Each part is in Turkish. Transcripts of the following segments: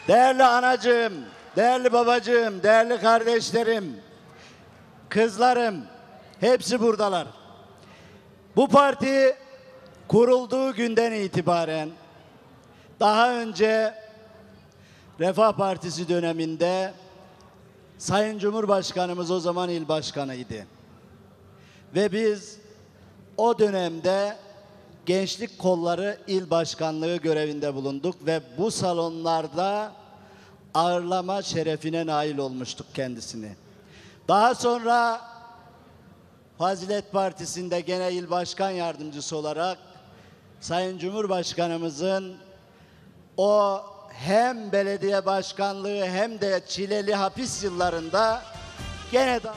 Değerli anacığım, değerli babacığım, değerli kardeşlerim, kızlarım, hepsi buradalar. Bu parti kurulduğu günden itibaren daha önce Refah Partisi döneminde Sayın Cumhurbaşkanımız o zaman il başkanıydı. Ve biz o dönemde Gençlik Kolları İl Başkanlığı görevinde bulunduk ve bu salonlarda ağırlama şerefine nail olmuştuk kendisini. Daha sonra Fazilet Partisi'nde gene il başkan yardımcısı olarak Sayın Cumhurbaşkanımızın o hem belediye başkanlığı hem de çileli hapis yıllarında gene de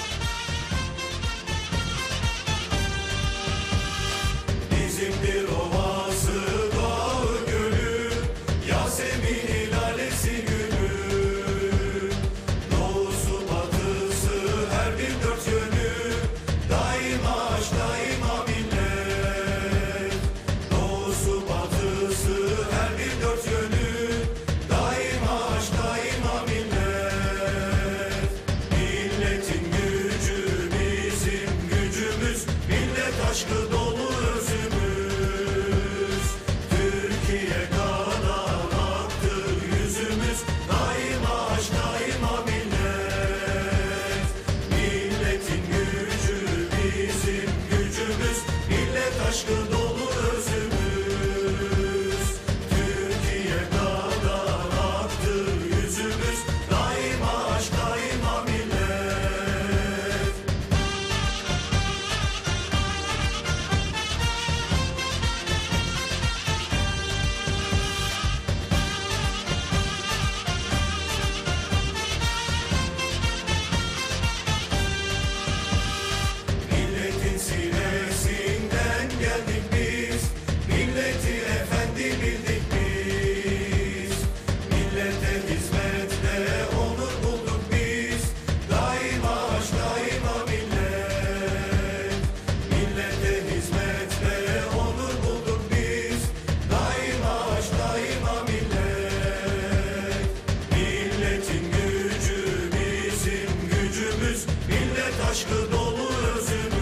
bizimdir ovası, dağı, gölü, Yasemin lalesi gülü. Doğusu batısı her bir dört yönü, daima aşk daima millet. Doğusu batısı her bir dört yönü, daima aşk daima millet. Milletin gücü bizim gücümüz, millet aşkı dolu özümüz. Türkiye kanan aktır yüzümüz, daima aşk daima millet. Milletin gücü bizim gücümüz, millet aşkı dolu özümüz. Türkiye kanan aktır yüzümüz, daima aşk daima millet. Milletin sinesinden geldik biz, milleti efendi bildik biz. Millete hizmette onur bulduk biz, daima aşk daima millet. Millete hizmette onur bulduk biz, daima aşk daima millet. Milletin gücü bizim gücümüz, millet aşkı dolu özümüz.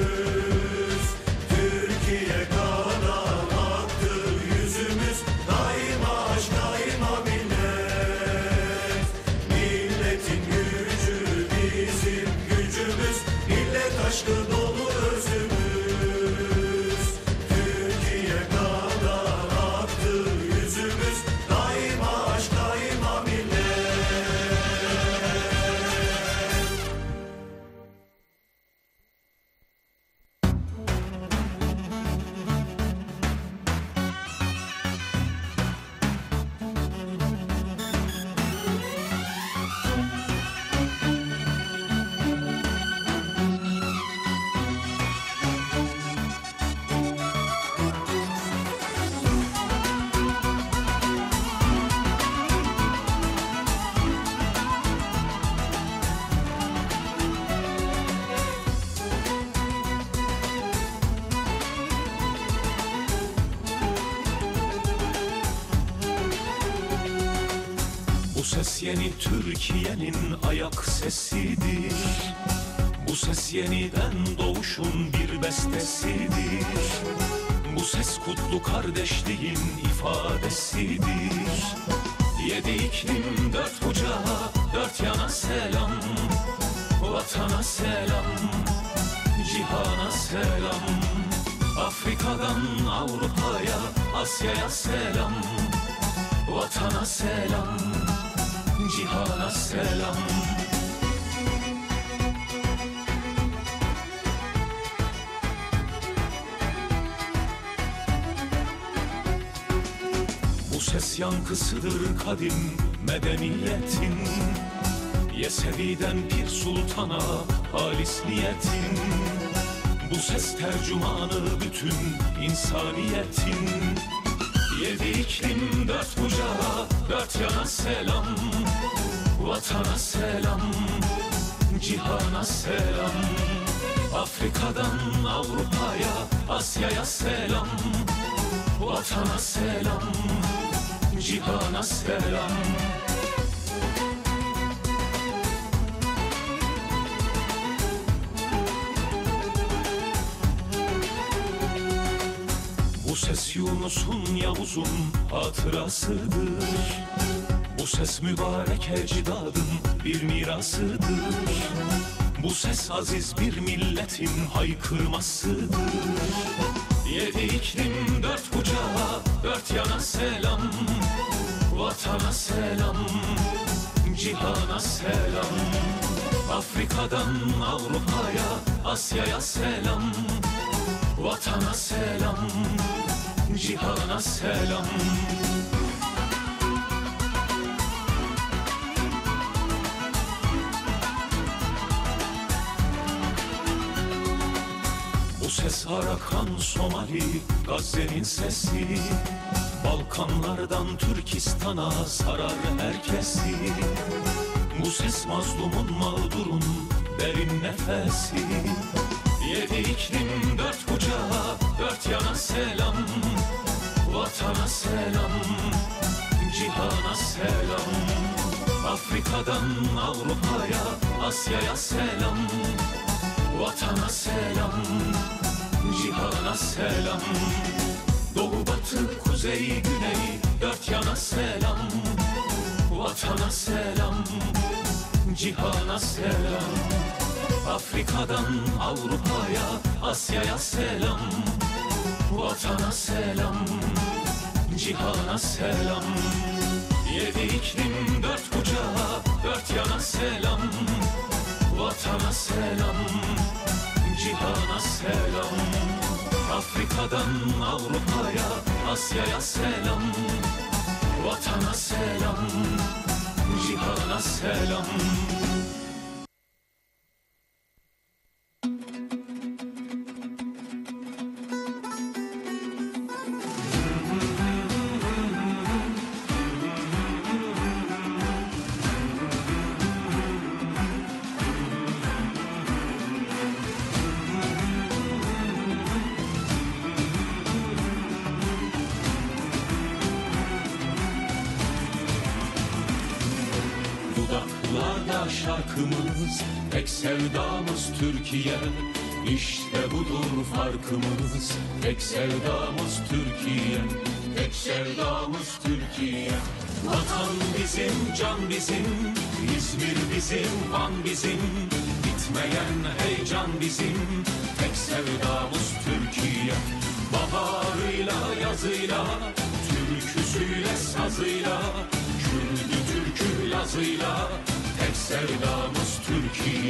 Türkiye kanan aktır yüzümüz, daima aşk daima millet. Milletin gücü bizim gücümüz, millet aşkı dolu özümüz. Türkiye kanan aktır yüzümüz, daima aşk daima millet. Bu ses yeni Türkiye'nin ayak sesidir. Bu ses yeniden doğuşun bir bestesidir. Bu ses kutlu kardeşliğin ifadesidir. Yedi iklim dört bucağa, dört yana selam. Vatana selam, cihana selam. Afrika'dan Avrupa'ya, Asya'ya selam. Vatana selam, cihana selam. Bu ses yankısıdır kadim medeniyetin. Yesevi'den Pir Sultan'a halis niyetin. Bu ses tercümanı bütün insaniyetin. Yedi iklim dört bucağa, dört yana selam. Vatana selam, cihana selam. Afrika'dan Avrupa'ya, Asya'ya selam. Vatana selam, cihana selam. Bu ses Yunus'un Yavuz'un hatırasıdır. Bu ses mübarek ecdadın bir mirasıdır. Bu ses aziz bir milletin haykırmasıdır. Yedi iklim dört bucağa, dört yana selam. Vatana selam, cihana selam. Afrika'dan Avrupa'ya, Asya'ya selam. Vatana selam, cihana selam. Bu ses Arakan, Somali, Gazze'nin sesi. Balkanlardan Türkistan'a sarar herkesi. Bu ses mazlumun, mağdurun derin nefesi. Yedi iklim dört bucağa, dört yana selam. Vatana selam, cihana selam. Afrika'dan Avrupa'ya, Asya'ya selam. Vatana selam, cihana selam. Doğu, batı, kuzey, güney, dört yana selam. Vatana selam, cihana selam. Afrika'dan Avrupa'ya, Asya'ya selam. Vatana selam, cihana selam. Yedi iklim dört bucağa, dört yana selam. Vatana selam, cihana selam. Afrika'dan Avrupa'ya, Asya'ya selam. Vatana selam, cihana selam. Dudaklarda şarkımız, tek sevdamız Türkiye. İşte budur farkımız, tek sevdamız Türkiye. Tek sevdamız Türkiye. Vatan bizim, can bizim, İzmir bizim, Van bizim. Bitmeyen heyecan bizim, tek sevdamız Türkiye. Baharıyla, yazıyla, türküsüyle, sazıyla, Kürdü, Türkü, Lazıyla, tek sevdamız Türkiye.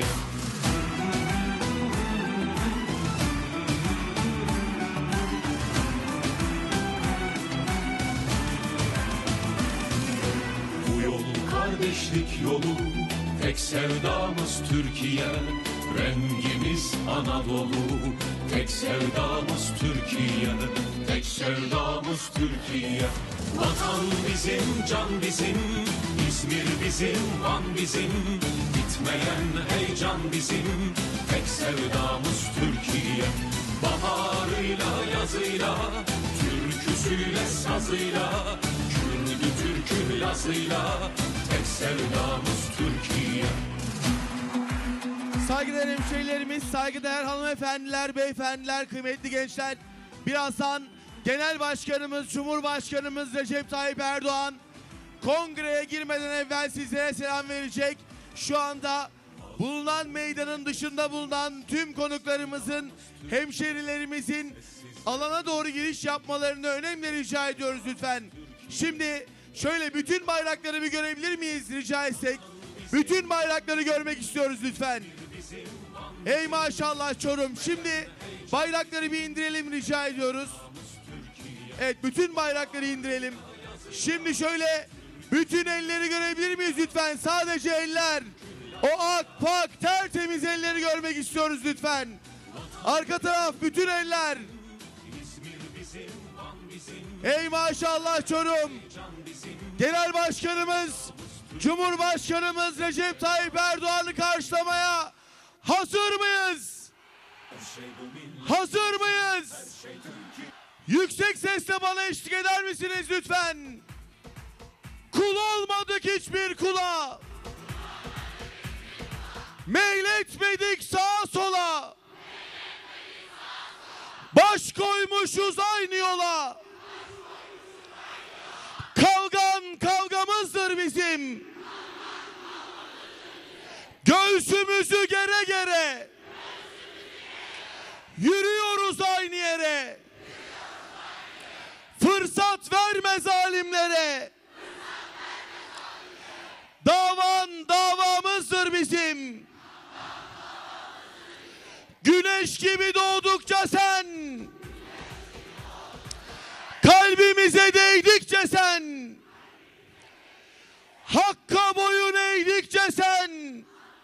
Bu yol kardeşlik yolu, tek sevdamız Türkiye. Rengimiz Anadolu, tek sevdamız Türkiye. Tek sevdamız Türkiye. Vatan bizim, can bizim, İzmir bizim, Van bizim. Bitmeyen heyecan bizim, tek sevdamız Türkiye. Baharıyla, yazıyla, türküsüyle, sazıyla, Kürdü, Türkü, Lazıyla, tek sevdamız Türkiye. Saygıdeğer hemşehrilerimiz, saygıdeğer hanımefendiler, beyefendiler, kıymetli gençler. Birazdan Genel Başkanımız, Cumhurbaşkanımız Recep Tayyip Erdoğan kongreye girmeden evvel sizlere selam verecek. Şu anda bulunan meydanın dışında bulunan tüm konuklarımızın, hemşehrilerimizin alana doğru giriş yapmalarını önemli rica ediyoruz lütfen. Şimdi şöyle bütün bayrakları bir görebilir miyiz rica etsek? Bütün bayrakları görmek istiyoruz lütfen. Ey maşallah Çorum. Şimdi bayrakları bir indirelim rica ediyoruz. Evet, bütün bayrakları indirelim. Şimdi şöyle bütün elleri görebilir miyiz lütfen? Sadece eller. O ak pak tertemiz elleri görmek istiyoruz lütfen. Arka taraf bütün eller. Ey maşallah Çorum. Genel Başkanımız, Cumhurbaşkanımız Recep Tayyip Erdoğan'ı karşılamaya hazır mıyız? Hazır mıyız? Yüksek sesle bana eşlik eder misiniz lütfen? hiçbir kula, meyletmedik sağa sola, baş koymuşuz aynı yola. Kavgan kavgamızdır bizim, göğsümüzü gere gere, yürüyoruz aynı yere. Fırsat verme zalimlere. Davan davamızdır bizim. Güneş gibi doğdukça sen, kalbimize değdikçe sen, hakka boyun eğdikçe sen,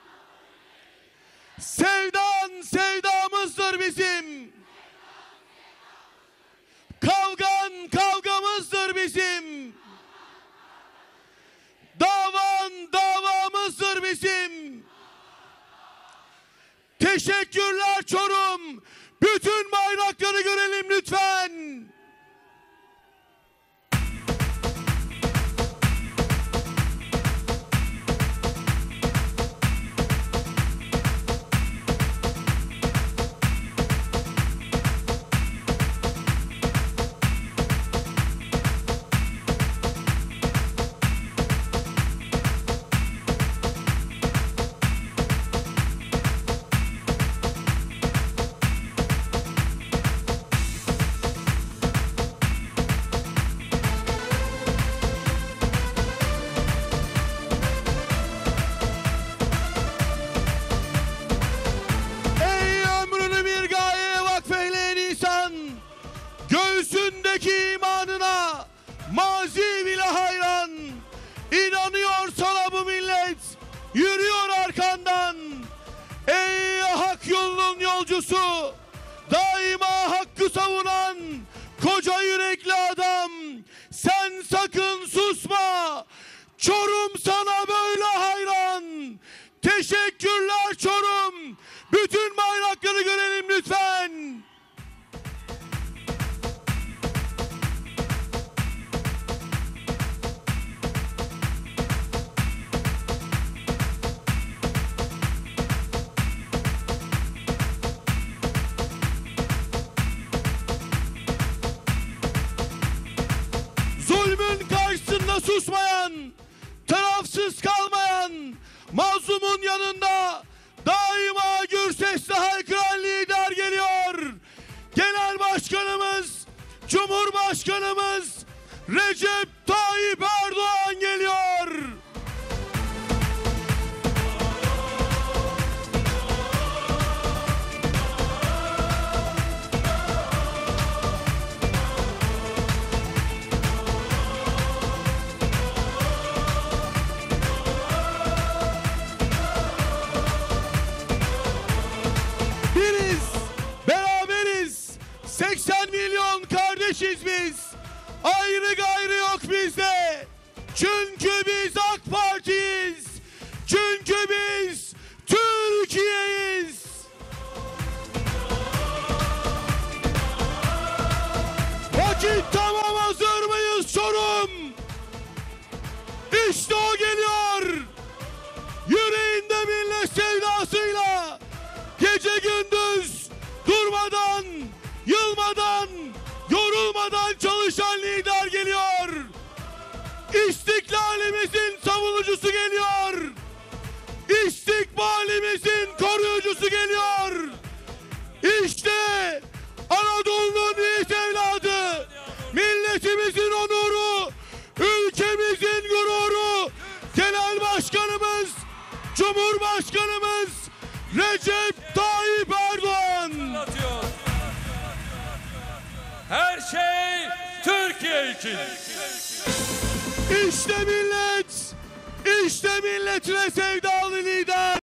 sevdan sevdamızdır bizim. Kavgan kavgamızdır bizim. Davan davamızdır bizim. Teşekkürler Çorum. Bütün bayrakları görelim lütfen. Göğsündeki imanına mazi bile hayran. İnanıyor sana bu millet, yürüyor arkandan. Ey hak yolunun yolcusu, daima hakkı savunan koca yürekli adam, sen sakın susma. Çorum sana böyle hayran. Teşekkürler Çorum. Bütün bayrakları görelim lütfen. Zulmün karşısında susmayan, tarafsız kalmayan, mazlumun yanında daima gür sesle haykıran lider geliyor. Genel Başkanımız, Cumhurbaşkanımız Recep Tayyip Erdoğan geliyor. Biriz, beraberiz, 80 milyon kardeşiz biz. Ayrı gayrı yok bizde. Çünkü biz AK Parti'yiz. Çünkü biz Türkiye'yiz. Vakit tamam, hazır mıyız Çorum? İşte o geliyor. Yüreğinde millet sevdasıyla gece gündüz durmadan, yılmadan, yorulmadan çalışan lider geliyor. İstiklalimizin savunucusu geliyor. İstikbalimizin koruyucusu geliyor. İşte Anadolu'nun yiğit evladı, milletimizin onuru, ülkemizin gururu, Genel Başkanımız, Cumhurbaşkanımız Recep Tayyip Erdoğan. Her şey Türkiye için. İşte millet, işte milletine sevdalı lider.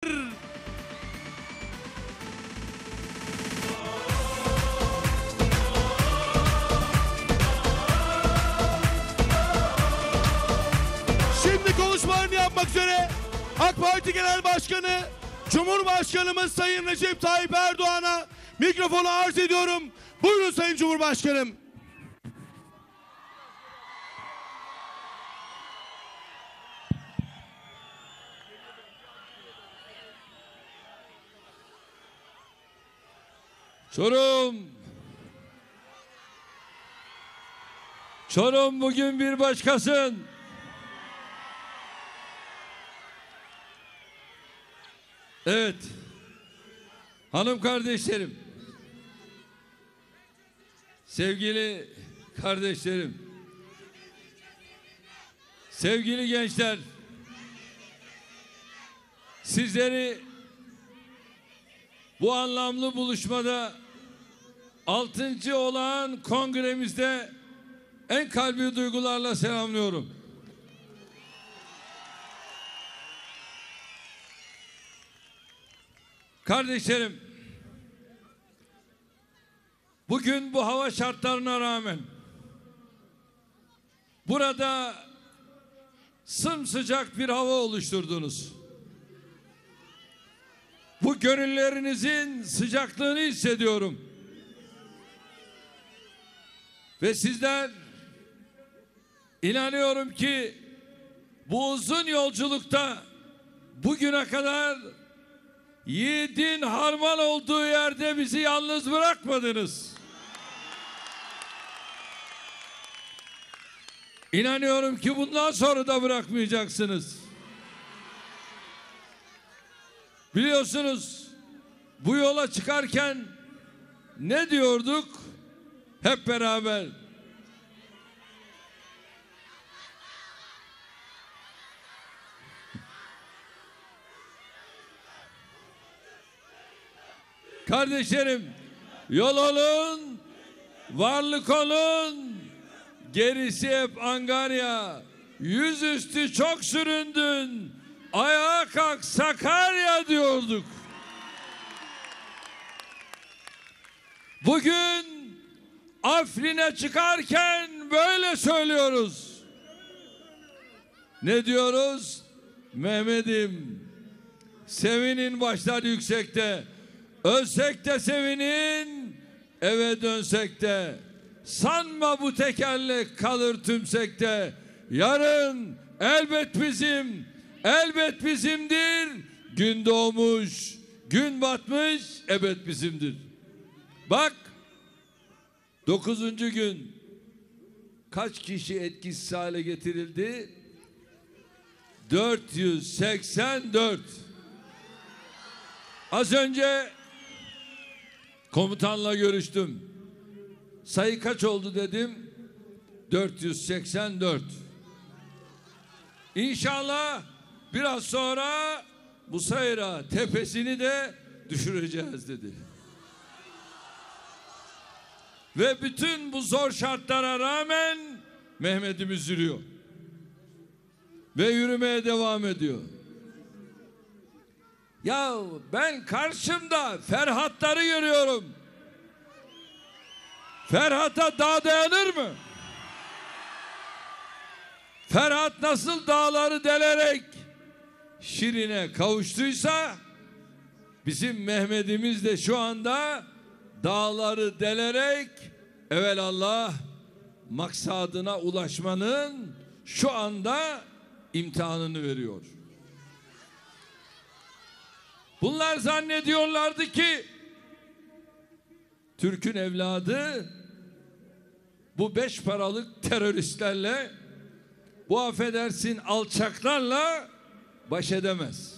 Şimdi konuşmalarını yapmak üzere AK Parti Genel Başkanı, Cumhurbaşkanımız Sayın Recep Tayyip Erdoğan'a mikrofonu arz ediyorum. Buyurun Sayın Cumhurbaşkanım. Çorum bugün bir başkasın. Evet, hanım kardeşlerim, sevgili kardeşlerim, sevgili gençler, sizleri bu anlamlı buluşmada 6. olağan kongremizde en kalbi duygularla selamlıyorum. Kardeşlerim, bugün bu hava şartlarına rağmen burada sımsıcak bir hava oluşturdunuz. Bu gönüllerinizin sıcaklığını hissediyorum. Ve sizler, inanıyorum ki bu uzun yolculukta bugüne kadar yiğidin harman olduğu yerde bizi yalnız bırakmadınız. İnanıyorum ki bundan sonra da bırakmayacaksınız. Biliyorsunuz, bu yola çıkarken ne diyorduk? Hep beraber. Kardeşlerim, yol olun, varlık olun, gerisi hep angarya. Yüzüstü çok süründün, ayağa kalk Sakarya diyorduk. Bugün Afrin'e çıkarken böyle söylüyoruz. Ne diyoruz? Mehmet'im, sevinin başlar yüksekte. Ölsek de sevinin, eve dönsek de. Sanma bu tekerlek kalır tümsekte. Yarın elbet bizim, elbet bizimdir. Gün doğmuş, gün batmış, ebed bizimdir. Bak, 9. gün kaç kişi etkisiz hale getirildi? 484. Az önce komutanla görüştüm. Sayı kaç oldu dedim. 484. İnşallah biraz sonra bu sayıra tepesini de düşüreceğiz dedi. Ve bütün bu zor şartlara rağmen Mehmet'imiz yürüyor. Ve yürümeye devam ediyor. Ya ben karşımda Ferhatları görüyorum. Ferhat'a dağ dayanır mı? Ferhat nasıl dağları delerek Şirin'e kavuştuysa bizim Mehmet'imiz de şu anda dağları delerek evelallah maksadına ulaşmanın şu anda imtihanını veriyor. Bunlar zannediyorlardı ki Türk'ün evladı bu 5 paralık teröristlerle, bu affedersin alçaklarla baş edemez.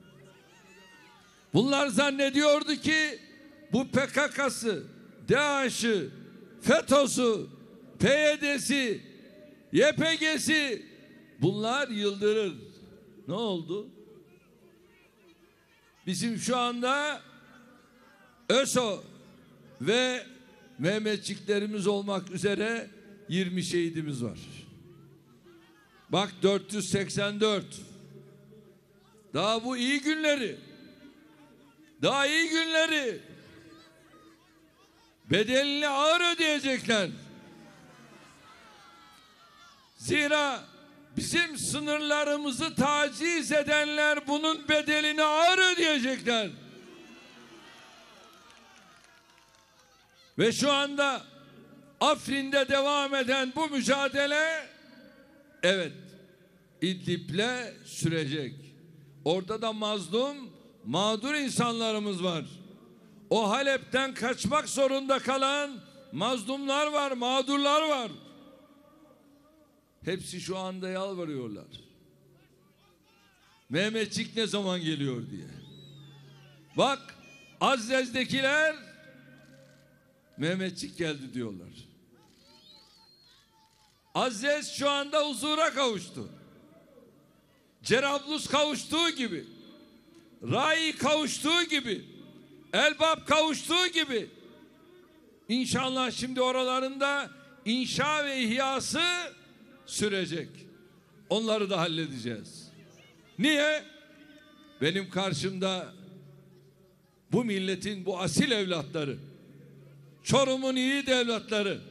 Bunlar zannediyordu ki bu PKK'sı, DAEŞ'ı, FETÖ'sü, PYD'si, YPG'si bunlar yıldırır. Ne oldu? Bizim şu anda ÖSO ve Mehmetçiklerimiz olmak üzere 20 şehidimiz var. Bak 484. Daha bu iyi günleri. Daha iyi günleri. Bedelini ağır ödeyecekler. Zira bizim sınırlarımızı taciz edenler bunun bedelini ağır ödeyecekler. Ve şu anda Afrin'de devam eden bu mücadele, evet, İdlib'le sürecek. Orada da mazlum, mağdur insanlarımız var. O Halep'ten kaçmak zorunda kalan mazlumlar var, mağdurlar var. Hepsi şu anda yalvarıyorlar. Mehmetçik ne zaman geliyor diye. Bak, Azzez'dekiler Mehmetçik geldi diyorlar. Azzez şu anda huzura kavuştu. Cerablus kavuştuğu gibi, Rai kavuştuğu gibi, Elbap kavuştuğu gibi, İnşallah şimdi oralarında inşa ve ihyası sürecek. Onları da halledeceğiz. Niye? Benim karşımda bu milletin bu asil evlatları, Çorum'un yiğit evlatları,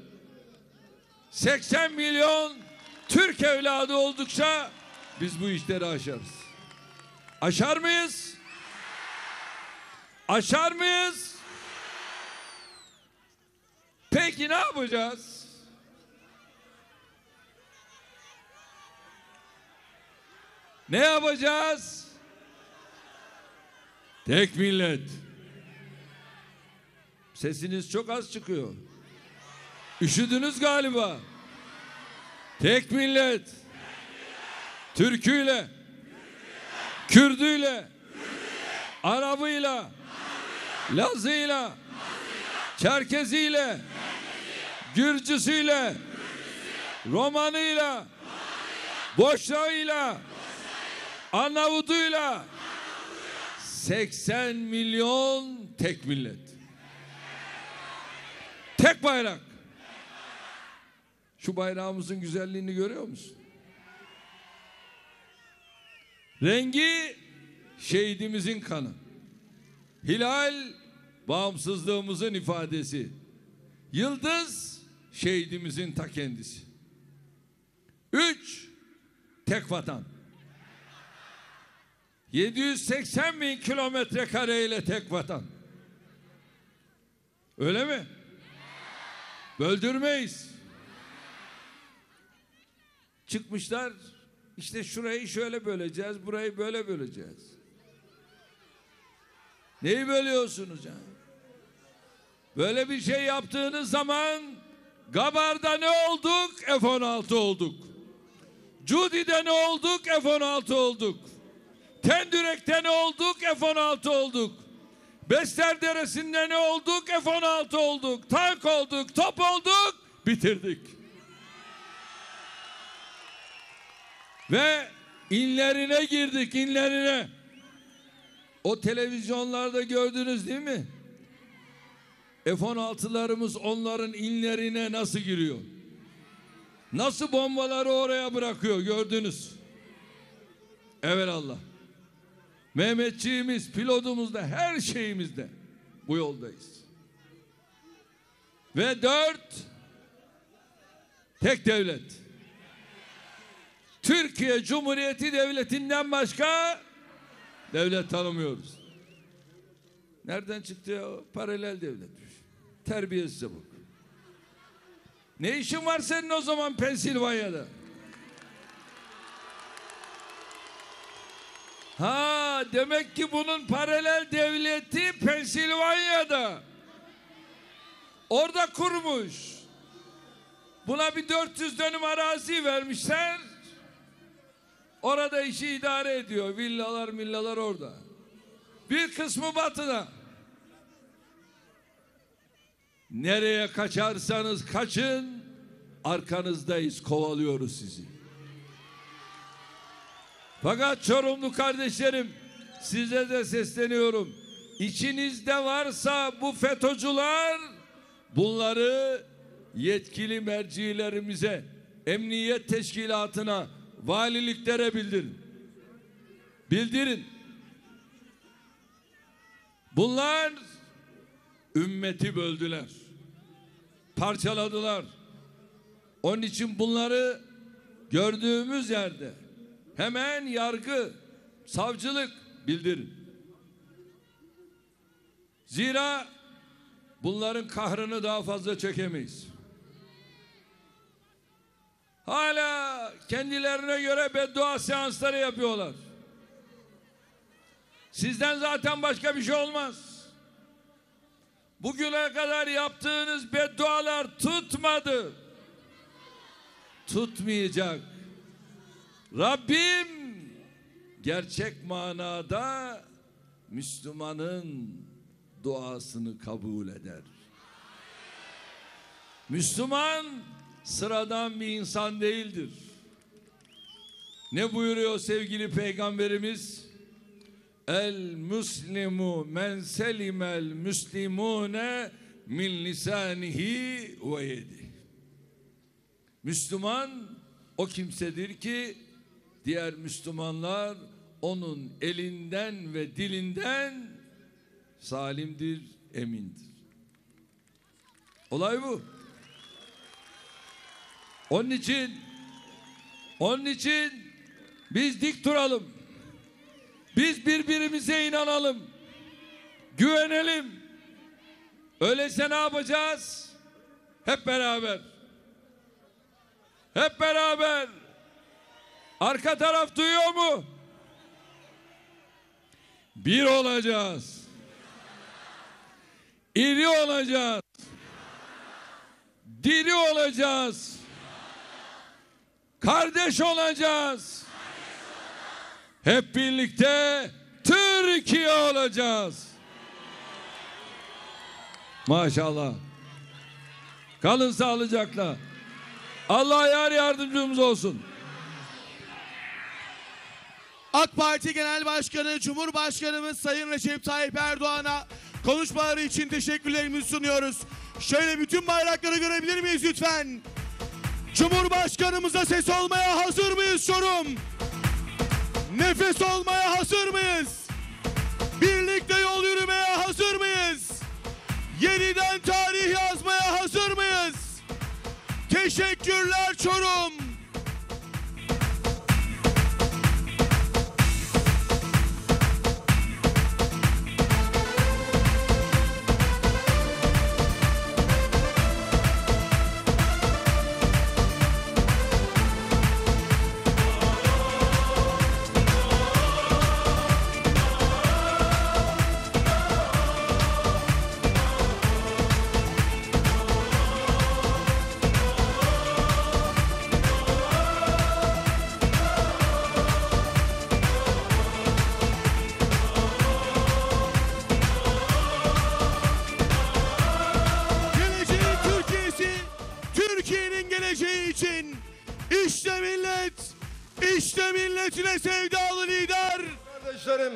80 milyon Türk evladı oldukça biz bu işleri aşarız. Aşar mıyız? Aşar mıyız? Peki ne yapacağız? Ne yapacağız? Tek millet. Sesiniz çok az çıkıyor. Üşüdünüz galiba. Tek millet. Türküyle, Kürdüyle, Arabıyla, Lazıyla, Çerkeziyle, Gürcüsüyle, Romanıyla, Boşnağıyla, Arnavutuyla 80 milyon tek millet. Tek bayrak. Şu bayrağımızın güzelliğini görüyor musun? Rengi şehidimizin kanı. Hilal bağımsızlığımızın ifadesi. Yıldız şehidimizin ta kendisi. 3 tek vatan. 780 bin kilometre kareyle tek vatan. Öyle mi? Böldürmeyiz. Çıkmışlar, işte şurayı şöyle böleceğiz, burayı böyle böleceğiz. Neyi bölüyorsunuz ya? Böyle bir şey yaptığınız zaman Gabar'da ne olduk? F-16 olduk. Cudi'de ne olduk? F-16 olduk. Tendürek'te ne olduk? F-16 olduk. Bester Deresi'nde ne olduk? F-16 olduk. Tank olduk, top olduk, bitirdik. Ve inlerine girdik, inlerine. O televizyonlarda gördünüz değil mi? F-16'larımız onların inlerine nasıl giriyor? Nasıl bombaları oraya bırakıyor gördünüz. Evelallah. Mehmetçiğimiz, pilotumuz da her şeyimizde bu yoldayız. Ve 4 tek devlet. Türkiye Cumhuriyeti Devleti'nden başka devlet tanımıyoruz. Nereden çıktı ya? Paralel devletmiş. Terbiyesize bak. Ne işin var senin o zaman Pensilvanya'da? Ha, demek ki bunun paralel devleti Pensilvanya'da. Orada kurmuş. Buna bir 400 dönüm arazi vermişler. Orada işi idare ediyor. Villalar millalar orada. Bir kısmı batıda. Nereye kaçarsanız kaçın, arkanızdayız, kovalıyoruz sizi. Fakat Çorumlu kardeşlerim, size de sesleniyorum. İçinizde varsa bu FETÖ'cüler, bunları yetkili mercilerimize, emniyet teşkilatına, valiliklere bildirin. Bildirin. Bunlar ümmeti böldüler. Parçaladılar. Onun için bunları gördüğümüz yerde hemen yargı, savcılık bildirin. Zira bunların kahrını daha fazla çekemeyiz. Hala kendilerine göre beddua seansları yapıyorlar. Sizden zaten başka bir şey olmaz. Bugüne kadar yaptığınız beddualar tutmadı. Tutmayacak. Rabbim gerçek manada Müslümanın duasını kabul eder. Müslüman sıradan bir insan değildir. Ne buyuruyor sevgili Peygamberimiz? El muslimu men selimel müslimune min lisanihi ve yedi. Müslüman o kimsedir ki diğer Müslümanlar onun elinden ve dilinden salimdir, emindir. Olay bu. Onun için biz dik duralım. Biz birbirimize inanalım. Güvenelim. Öyleyse ne yapacağız? Hep beraber. Hep beraber. Arka taraf duyuyor mu? Bir olacağız. İri olacağız. Diri olacağız. Kardeş olacağız. Hep birlikte Türkiye olacağız. Maşallah. Kalın sağlıcakla. Allah yar yardımcımız olsun. AK Parti Genel Başkanı, Cumhurbaşkanımız Sayın Recep Tayyip Erdoğan'a konuşmaları için teşekkürlerimizi sunuyoruz. Şöyle bütün bayrakları görebilir miyiz lütfen? Cumhurbaşkanımıza ses olmaya hazır mıyız Çorum? Nefes olmaya hazır mıyız? Birlikte yol yürümeye hazır mıyız? Yeniden tarih yazmaya hazır mıyız? Teşekkürler Çorum. Türkiye'nin geleceği için işte millet, işte milletine sevdalı lider. Kardeşlerim,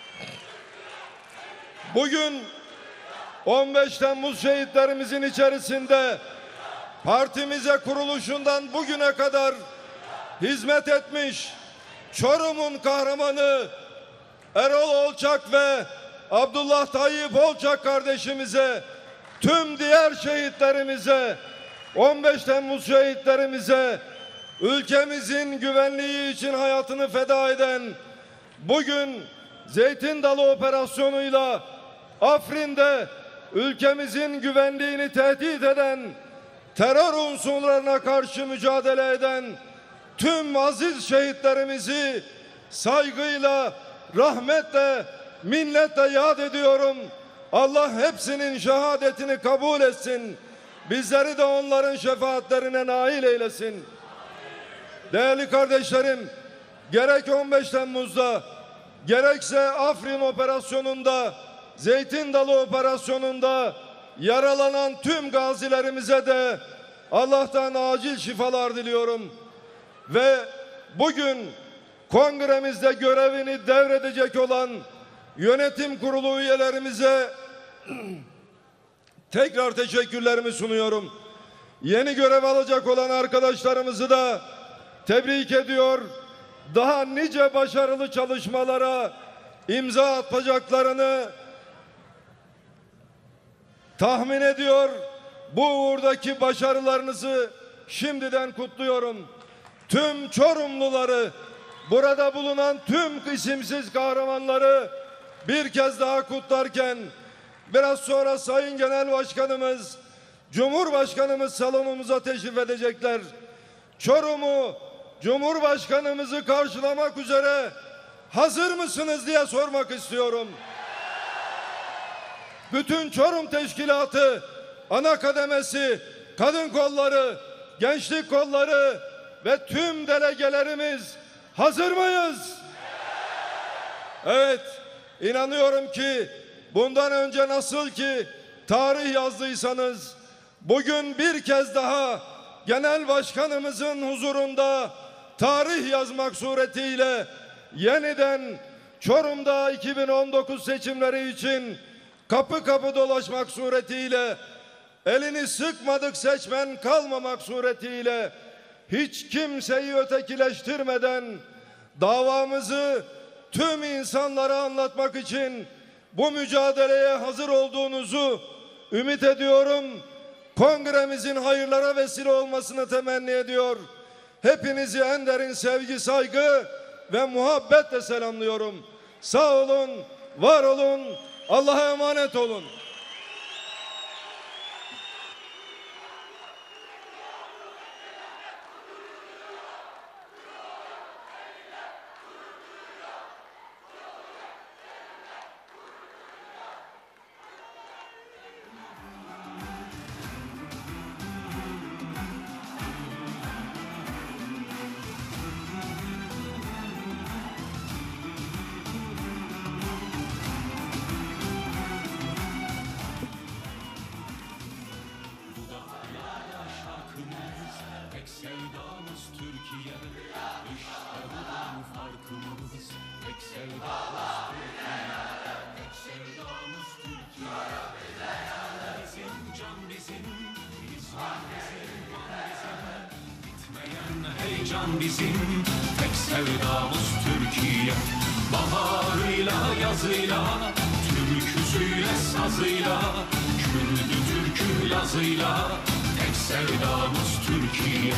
bugün 15 Temmuz şehitlerimizin içerisinde partimize kuruluşundan bugüne kadar hizmet etmiş Çorum'un kahramanı Erol Olçak ve Abdullah Tayyip Olçak kardeşimize, tüm diğer şehitlerimize, 15 Temmuz şehitlerimize, ülkemizin güvenliği için hayatını feda eden, bugün Zeytin Dalı operasyonuyla Afrin'de ülkemizin güvenliğini tehdit eden, terör unsurlarına karşı mücadele eden tüm aziz şehitlerimizi saygıyla, rahmetle, minnetle yad ediyorum. Allah hepsinin şehadetini kabul etsin. Bizleri de onların şefaatlerine nail eylesin. Değerli kardeşlerim, gerek 15 Temmuz'da, gerekse Afrin operasyonunda, Zeytin Dalı operasyonunda yaralanan tüm gazilerimize de Allah'tan acil şifalar diliyorum. Ve bugün kongremizde görevini devredecek olan yönetim kurulu üyelerimize tekrar teşekkürlerimi sunuyorum. Yeni görev alacak olan arkadaşlarımızı da tebrik ediyor. Daha nice başarılı çalışmalara imza atacaklarını tahmin ediyor. Bu uğurdaki başarılarınızı şimdiden kutluyorum. Tüm Çorumluları, burada bulunan tüm isimsiz kahramanları bir kez daha kutlarken, biraz sonra Sayın Genel Başkanımız, Cumhurbaşkanımız salonumuza teşrif edecekler. Çorum'u, Cumhurbaşkanımızı karşılamak üzere hazır mısınız diye sormak istiyorum. bütün Çorum Teşkilatı, ana kademesi, kadın kolları, gençlik kolları ve tüm delegelerimiz hazır mıyız? Evet, inanıyorum ki bundan önce nasıl ki tarih yazdıysanız, bugün bir kez daha Genel Başkanımızın huzurunda tarih yazmak suretiyle yeniden Çorum'da 2019 seçimleri için kapı kapı dolaşmak suretiyle, elini sıkmadık seçmen kalmamak suretiyle, hiç kimseyi ötekileştirmeden davamızı tüm insanlara anlatmak için bu mücadeleye hazır olduğunuzu ümit ediyorum. Kongremizin hayırlara vesile olmasını temenni ediyor. Hepinizi en derin sevgi, saygı ve muhabbetle selamlıyorum. Sağ olun, var olun, Allah'a emanet olun. Sevdamız Türkiye, işte budur farkımız. Tek sevdamız Türkiye, tek sevdamız Türkiye. Bizim can bizim, İslam bizim, kan bizim. Bitmeyen heyecan bizim, tek sevdamız Türkiye. Baharıyla, yazıyla, türküsüyle, sazıyla, Kürdü türkü lazıyla, tek sevdamız Türkiye.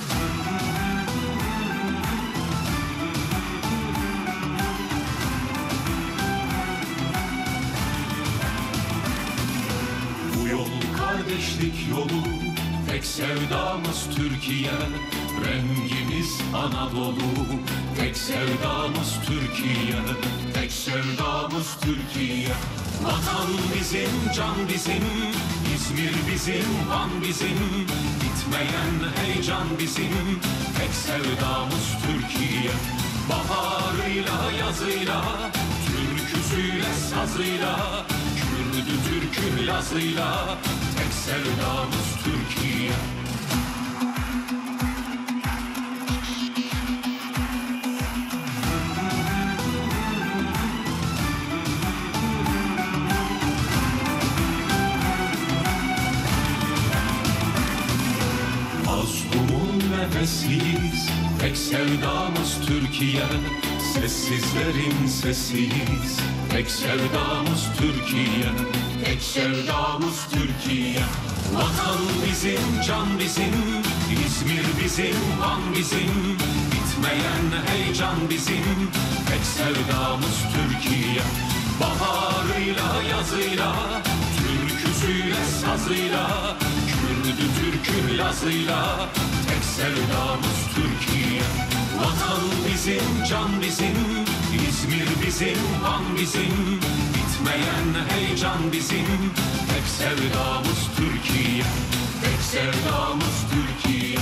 Bu yol kardeşlik yolu, tek sevdamız Türkiye. Rengimiz Anadolu, tek sevdamız Türkiye. Tek sevdamız Türkiye. Vatan bizim, can bizim, İzmir bizim, Van bizim. Bitmeyen heyecan bizim, tek sevdamız Türkiye. Baharıyla, yazıyla, türküsüyle, sazıyla, Kürdü türkü lazıyla, tek sevdamız Türkiye. Mazlumun nefesiyiz, tek sevdamız Türkiye. Sessizlerin sesiyiz, tek sevdamız Türkiye. Tek sevdamız Türkiye. Vatan bizim, can bizim, İzmir bizim, Van bizim. Bitmeyen heyecan bizim, tek sevdamız Türkiye. Baharıyla, yazıyla, türküsüyle, sazıyla, Kürdü türkü lazıyla, tek sevdamız Türkiye. Vatan bizim, can bizim, İzmir bizim, Van bizim. Bitmeyen heyecan bizim, tek sevdamız Türkiye. Tek sevdamız Türkiye.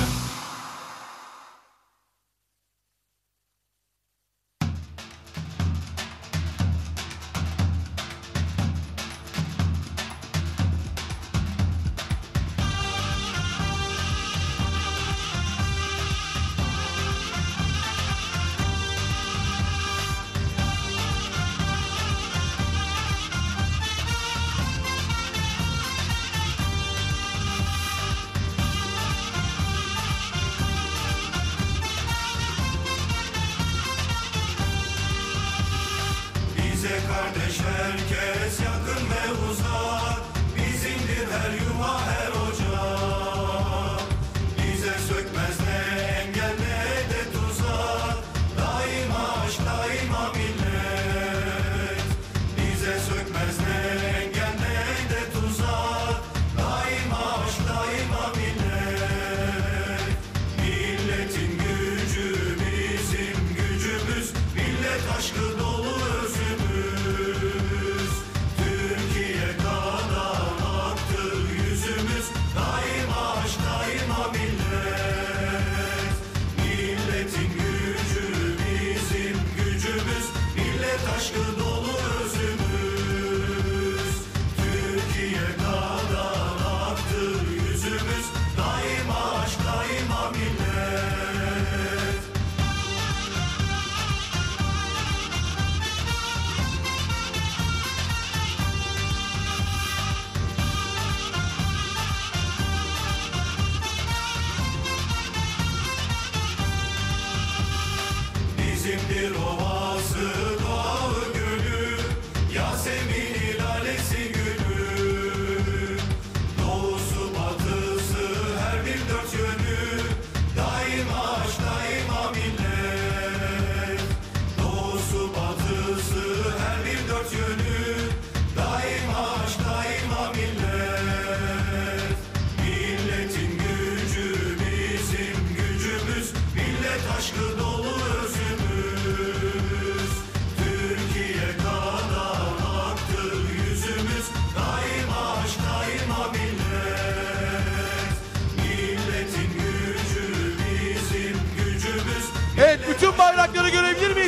Bize kardeş herkes, yakın ve uzak, bizimdir her yuva, her ocak. Bize sökmez ne engel ne de tuzak, daima aşk, daima millet. Bize sökmez ne engel ne de tuzak, daima aşk, daima millet. Milletin gücü bizim gücümüz, millet aşkı dolu özümüz. Türkiye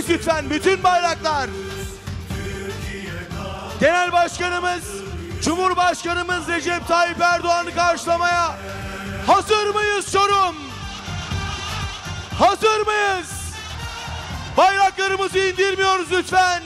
miyiz lütfen? Bütün bayraklar. Genel Başkanımız, Cumhurbaşkanımız Recep Tayyip Erdoğan'ı karşılamaya hazır mıyız Çorum? Hazır mıyız? Bayraklarımızı indirmiyoruz lütfen.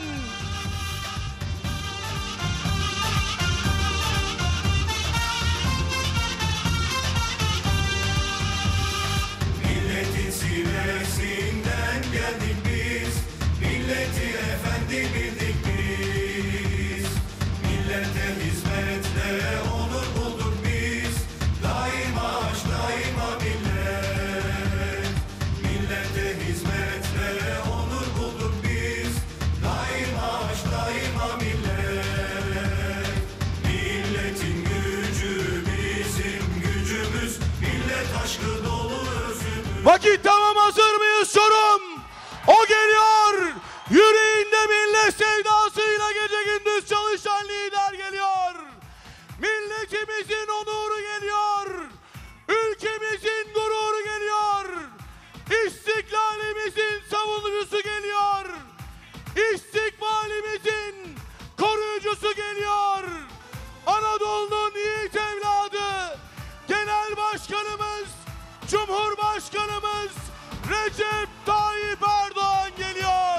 Milletin sinesinden geldik biz, milleti efendi bildik biz. Millete hizmetle onur bulduk biz, daima aşk daima millet. Millete hizmetle onur bulduk biz, daima aşk daima millet. Milletin gücü bizim gücümüz, millet aşkı dolu özümüz. Vakit tamam, hazır mıyız Çorum? O geliyor. Yüreğinde millet sevdasıyla gece gündüz çalışan lider geliyor. Milletimizin onuru geliyor. Ülkemizin gururu geliyor. İstiklalimizin savunucusu geliyor. İstikbalimizin koruyucusu geliyor. Anadolu'nun yiğit evladı, Genel Başkanımız, Cumhurbaşkanımız Recep Tayyip Erdoğan geliyor.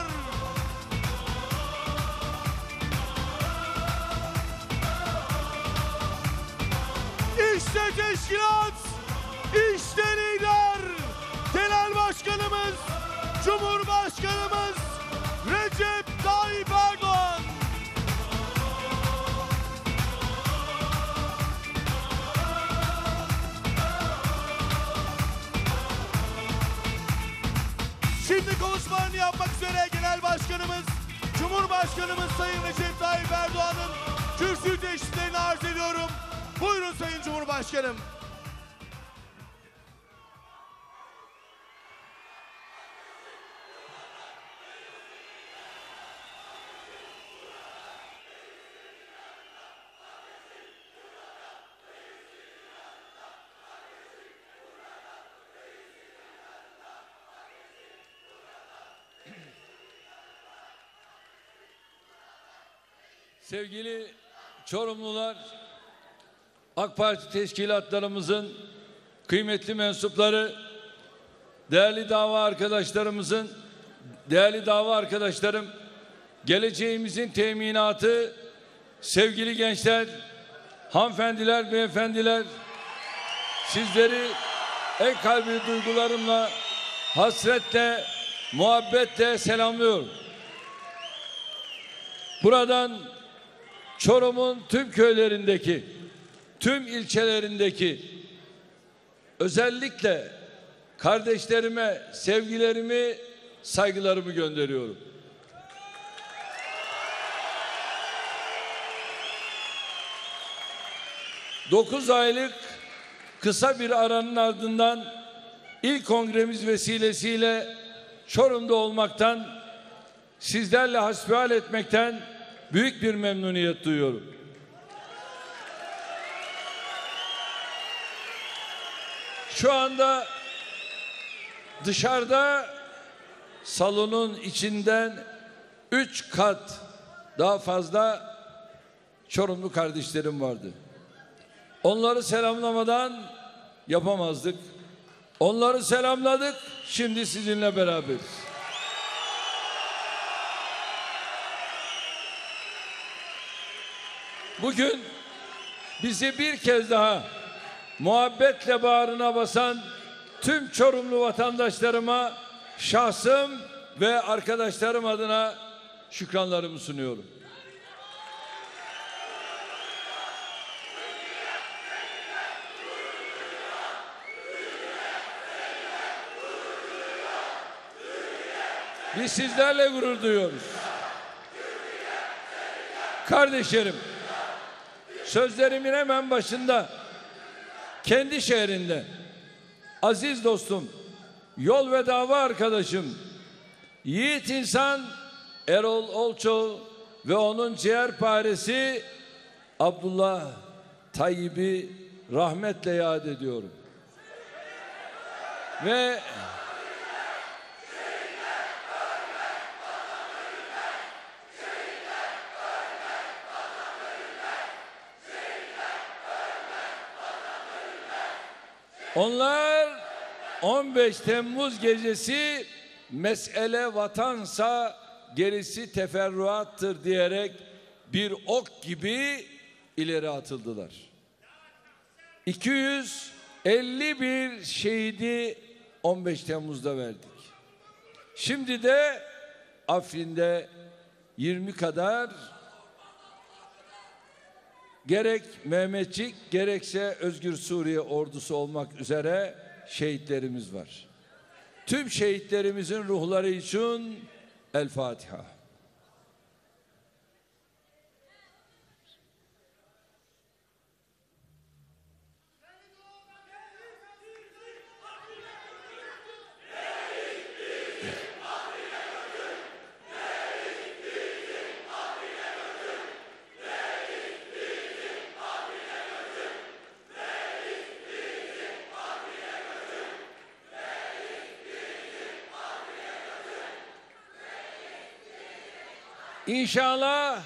İşte teşkilat, işte lider, Genel Başkanımız, Cumhurbaşkanımız Recep Tayyip Erdoğan. Şimdi konuşmalarını yapmak üzere Genel Başkanımız, Cumhurbaşkanımız Sayın Recep Tayyip Erdoğan'ın kürsü teşhislerini arz ediyorum. Buyurun Sayın Cumhurbaşkanım. Sevgili Çorumlular, AK Parti teşkilatlarımızın kıymetli mensupları, değerli dava arkadaşlarım, geleceğimizin teminatı, sevgili gençler, hanımefendiler, beyefendiler, sizleri en kalbi duygularımla, hasretle, muhabbetle selamlıyorum. Buradan Çorum'un tüm köylerindeki, tüm ilçelerindeki özellikle kardeşlerime sevgilerimi, saygılarımı gönderiyorum. Dokuz aylık kısa bir aranın ardından ilk kongremiz vesilesiyle Çorum'da olmaktan, sizlerle hasbihal etmekten büyük bir memnuniyet duyuyorum. Şu anda dışarıda salonun içinden 3 kat daha fazla Çorumlu kardeşlerim vardı. Onları selamlamadan yapamazdık. Onları selamladık. Şimdi sizinle beraberiz. Bugün bizi bir kez daha muhabbetle bağrına basan tüm Çorumlu vatandaşlarıma şahsım ve arkadaşlarım adına şükranlarımı sunuyorum. Biz sizlerle gurur duyuyoruz. Kardeşlerim, sözlerimin hemen başında kendi şehrinde aziz dostum, yol ve dava arkadaşım, yiğit insan Erol Olçoğ ve onun ciğerparesi Abdullah Tayyip'i rahmetle yad ediyorum. Ve Onlar 15 Temmuz gecesi mesele vatansa gerisi teferruattır diyerek bir ok gibi ileri atıldılar. 251 şehidi 15 Temmuz'da verdik. Şimdi de Afrin'de 20 kadar gerek Mehmetçik gerekse Özgür Suriye ordusu olmak üzere şehitlerimiz var. Tüm şehitlerimizin ruhları için El Fatiha. İnşallah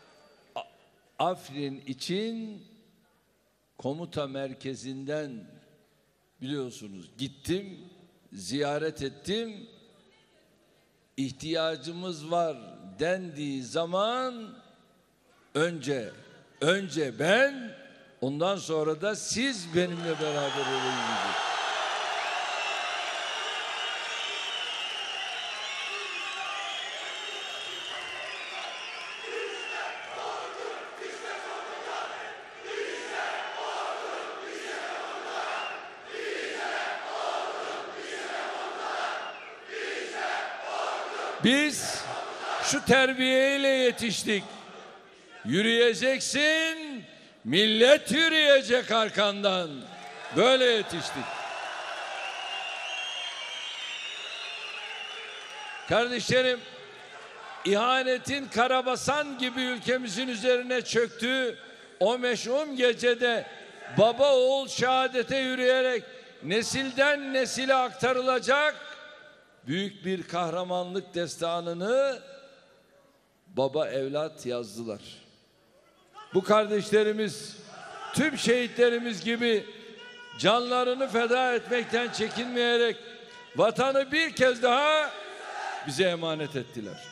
Afrin için komuta merkezinden biliyorsunuz gittim, ziyaret ettim. İhtiyacımız var dendiği zaman önce ben, ondan sonra da siz benimle beraber olun. Biz şu terbiyeyle yetiştik. Yürüyeceksin, millet yürüyecek arkandan. Böyle yetiştik. Kardeşlerim, ihanetin karabasan gibi ülkemizin üzerine çöktüğü o meşhum gecede baba oğul şehadete yürüyerek nesilden nesile aktarılacak büyük bir kahramanlık destanını baba evlat yazdılar. Bu kardeşlerimiz tüm şehitlerimiz gibi canlarını feda etmekten çekinmeyerek vatanı bir kez daha bize emanet ettiler.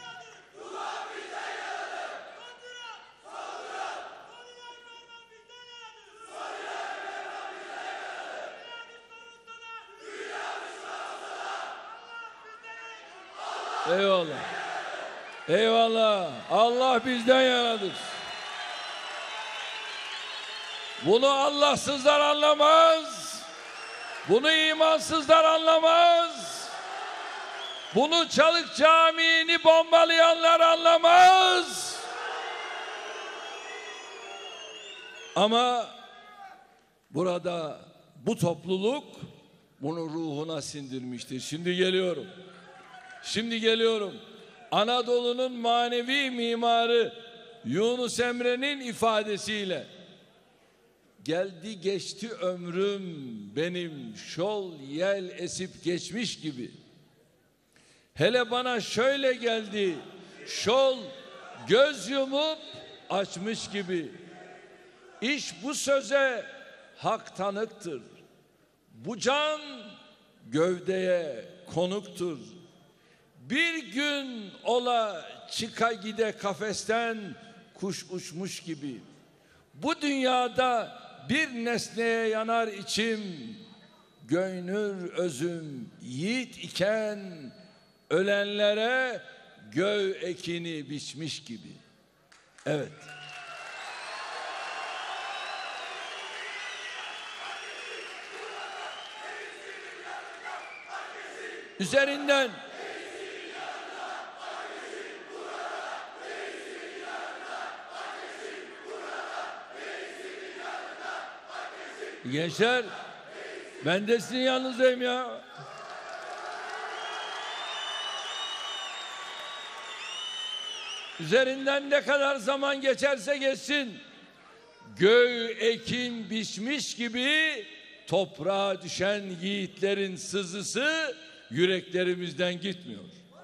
Eyvallah. Eyvallah. Allah bizden yaradır. Bunu Allahsızlar anlamaz. Bunu imansızlar anlamaz. Bunu Çalık Camii'ni bombalayanlar anlamaz. Ama burada bu topluluk bunu ruhuna sindirmiştir. Şimdi geliyorum. Anadolu'nun manevi mimarı Yunus Emre'nin ifadesiyle geldi geçti ömrüm benim şol yel esip geçmiş gibi. Hele bana şöyle geldi şol göz yumup açmış gibi. İş bu söze hak tanıktır. Bu can gövdeye konuktur. Bir gün ola çıka gide kafesten kuş uçmuş gibi. Bu dünyada bir nesneye yanar içim. Göynür özüm yiğit iken ölenlere göğ ekini biçmiş gibi. Evet. Üzerinden gençler, ben de sizin yanınızdayım ya. Üzerinden ne kadar zaman geçerse geçsin, göğ ekin biçmiş gibi toprağa düşen yiğitlerin sızısı yüreklerimizden gitmiyor.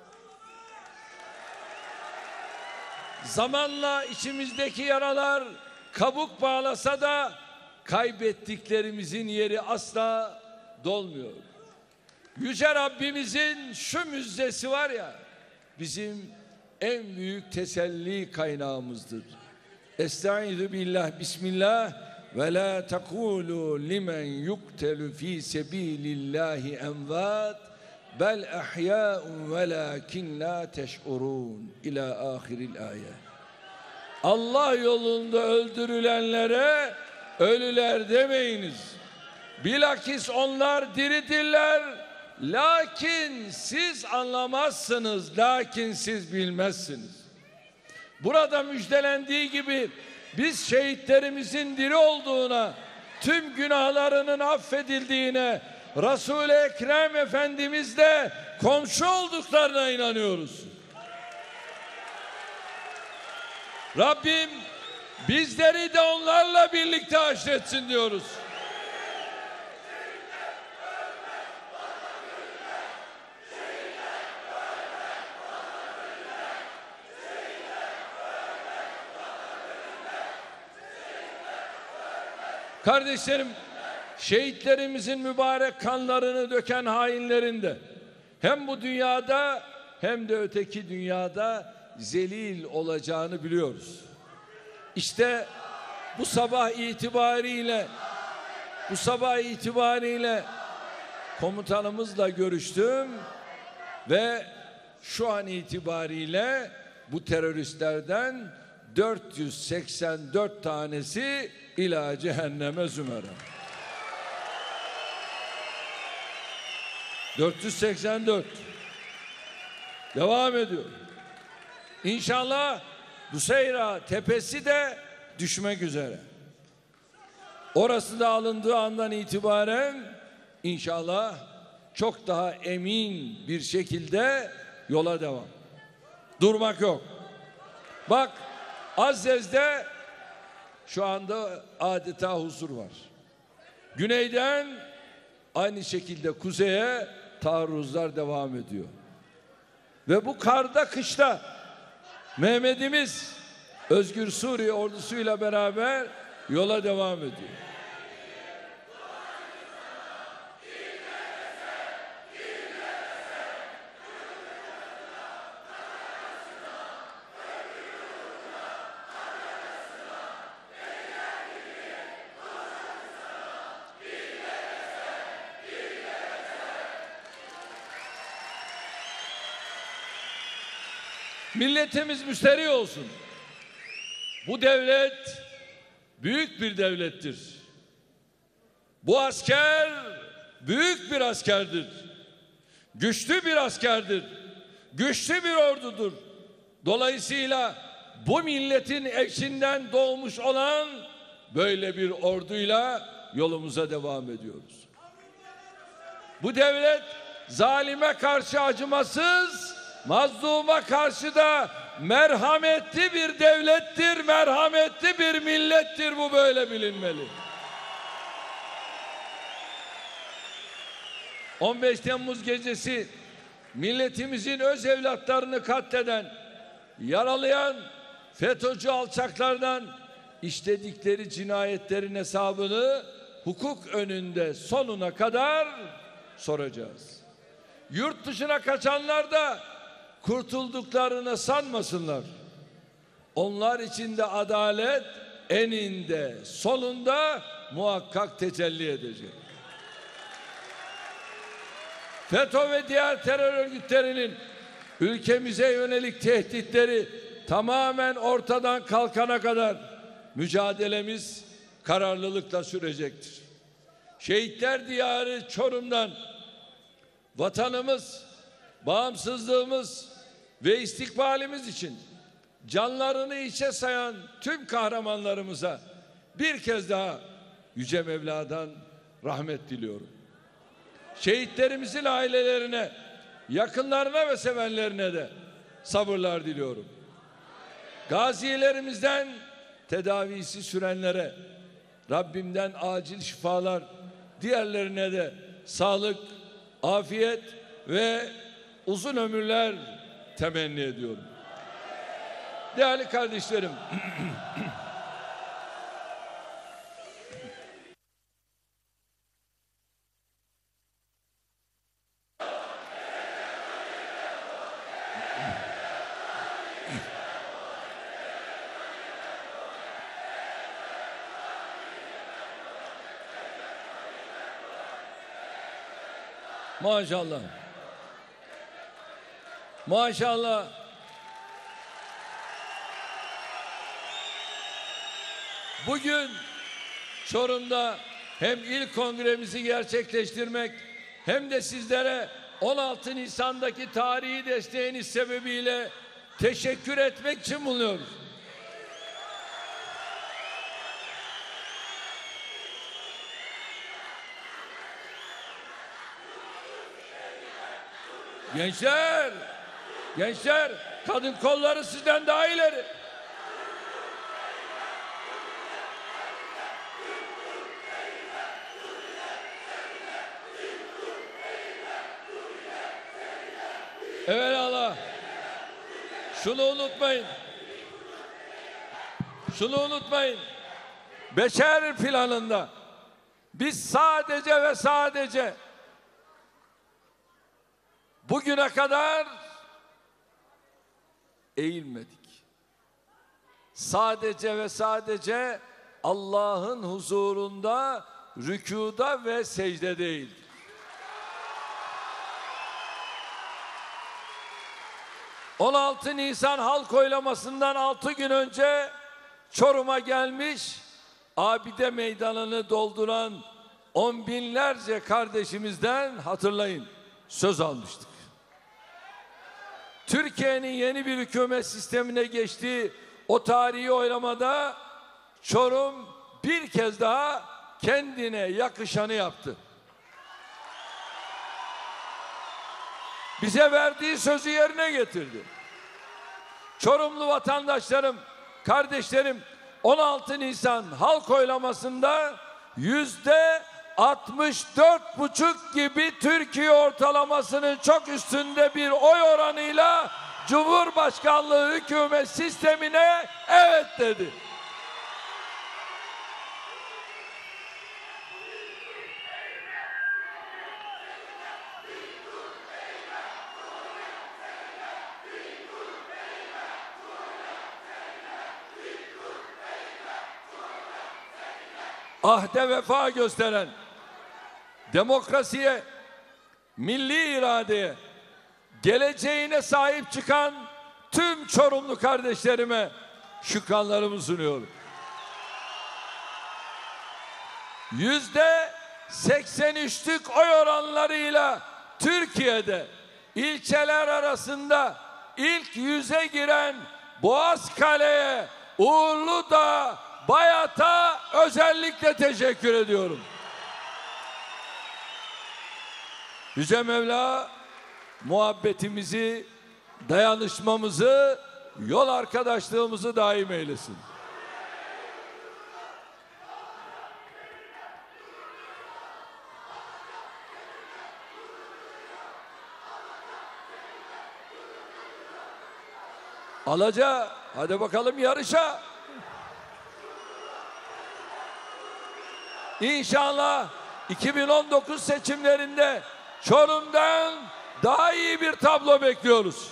Zamanla içimizdeki yaralar kabuk bağlasa da kaybettiklerimizin yeri asla dolmuyor. Yüce Rabbimizin şu müjdesi var ya, bizim en büyük teselli kaynağımızdır. Estaizu billah, bismillah ve la tekulu limen yuktelu fi sebilillahi envat bel ahya'un velakin la teş'urun ila ahiril ayet. Allah yolunda öldürülenlere ölüler demeyiniz. Bilakis onlar diridirler. Lakin siz anlamazsınız. Lakin siz bilmezsiniz. Burada müjdelendiği gibi biz şehitlerimizin diri olduğuna, tüm günahlarının affedildiğine, Resul-i Ekrem Efendimizle komşu olduklarına inanıyoruz. Rabbim bizleri de onlarla birlikte haşretsin diyoruz. Kardeşlerim, şehitlerimizin mübarek kanlarını döken hainlerin de hem bu dünyada hem de öteki dünyada zelil olacağını biliyoruz. İşte bu sabah itibariyle komutanımızla görüştüm ve şu an itibariyle bu teröristlerden 484 tanesi ila cehenneme zümera. 484 devam ediyor. İnşallah Buseyra tepesi de düşmek üzere. Orası da alındığı andan itibaren inşallah çok daha emin bir şekilde yola devam. Durmak yok. Bak, Azzez'de şu anda adeta huzur var. Güneyden aynı şekilde kuzeye taarruzlar devam ediyor. Ve bu karda kışta Mehmet'imiz Özgür Suriye ordusuyla beraber yola devam ediyor. Milletimiz müsterih olsun. Bu devlet büyük bir devlettir. Bu asker büyük bir askerdir. Güçlü bir askerdir. Güçlü bir ordudur. Dolayısıyla bu milletin eşinden doğmuş olan böyle bir orduyla yolumuza devam ediyoruz. Bu devlet zalime karşı acımasız, mazluma karşı da merhametli bir devlettir, merhametli bir millettir. Bu böyle bilinmeli. 15 Temmuz gecesi milletimizin öz evlatlarını katleden, yaralayan FETÖ'cü alçaklardan işledikleri cinayetlerin hesabını hukuk önünde sonuna kadar soracağız. Yurt dışına kaçanlar da kurtulduklarını sanmasınlar. Onlar için de adalet eninde sonunda muhakkak tecelli edecek. FETÖ ve diğer terör örgütlerinin ülkemize yönelik tehditleri tamamen ortadan kalkana kadar mücadelemiz kararlılıkla sürecektir. Şehitler diyarı Çorum'dan vatanımız, bağımsızlığımız ve istikbalimiz için canlarını hiçe sayan tüm kahramanlarımıza bir kez daha Yüce Mevla'dan rahmet diliyorum. Şehitlerimizin ailelerine, yakınlarına ve sevenlerine de sabırlar diliyorum. Gazilerimizden tedavisi sürenlere Rabbimden acil şifalar, diğerlerine de sağlık, afiyet ve uzun ömürler temenni ediyorum. Değerli kardeşlerim, Maşallah. Maşallah. Bugün Çorum'da hem ilk kongremizi gerçekleştirmek hem de sizlere 16 Nisan'daki tarihi desteğiniz sebebiyle teşekkür etmek için bulunuyoruz. Gençler, kadın kolları sizden daha ileri. Evelallah. Şunu unutmayın. Beşer planında biz sadece ve sadece bugüne kadar eğilmedik. Sadece ve sadece Allah'ın huzurunda, rükûda ve secde eğildik. ...16 Nisan halk oylamasından 6 gün önce Çorum'a gelmiş, Abide Meydanı'nı dolduran on binlerce kardeşimizden hatırlayın, söz almıştık. Türkiye'nin yeni bir hükümet sistemine geçtiği o tarihi oylamada Çorum bir kez daha kendine yakışanı yaptı. Bize verdiği sözü yerine getirdi. Çorumlu vatandaşlarım, kardeşlerim, 16 Nisan halk oylamasında %64,5 gibi Türkiye ortalamasının çok üstünde bir oy oranıyla Cumhurbaşkanlığı hükümet sistemine evet dedi. Ahde vefa gösteren, demokrasiye, milli iradeye, geleceğine sahip çıkan tüm Çorumlu kardeşlerime şükranlarımı sunuyorum. %83'lük oy oranlarıyla Türkiye'de ilçeler arasında ilk 100'e giren Boğazkale'ye, Uğurlu'da, Bayat'a özellikle teşekkür ediyorum. Yüce Mevla muhabbetimizi, dayanışmamızı, yol arkadaşlığımızı daim eylesin. Alaca, hadi bakalım yarışa. İnşallah 2019 seçimlerinde Çorum'dan daha iyi bir tablo bekliyoruz.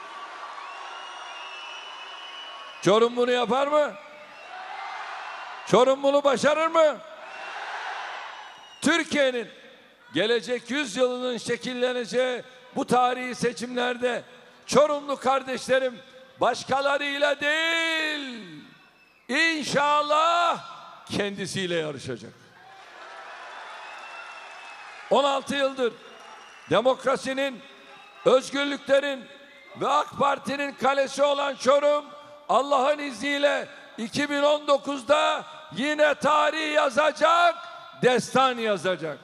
Çorum bunu yapar mı? Çorum bunu başarır mı? Türkiye'nin gelecek 100 yılının şekilleneceği bu tarihi seçimlerde Çorumlu kardeşlerim başkalarıyla değil, İnşallah kendisiyle yarışacak. 16 yıldır demokrasinin, özgürlüklerin ve AK Parti'nin kalesi olan Çorum, Allah'ın izniyle 2019'da yine tarih yazacak, destan yazacak.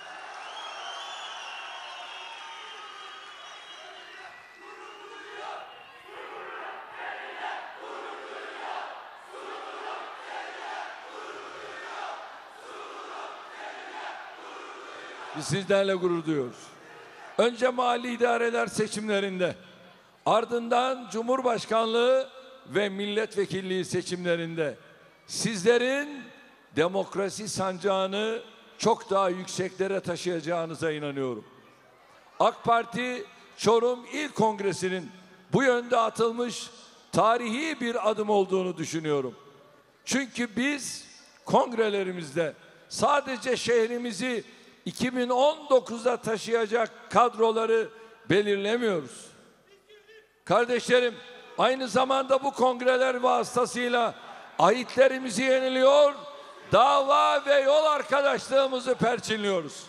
Biz sizlerle gurur duyuyoruz. Önce mahalli idareler seçimlerinde, ardından Cumhurbaşkanlığı ve milletvekilliği seçimlerinde sizlerin demokrasi sancağını çok daha yükseklere taşıyacağınıza inanıyorum. AK Parti Çorum İl Kongresi'nin bu yönde atılmış tarihi bir adım olduğunu düşünüyorum. Çünkü biz kongrelerimizde sadece şehrimizi 2019'a taşıyacak kadroları belirlemiyoruz. Kardeşlerim, aynı zamanda bu kongreler vasıtasıyla ahitlerimizi yeniliyor, dava ve yol arkadaşlığımızı perçinliyoruz.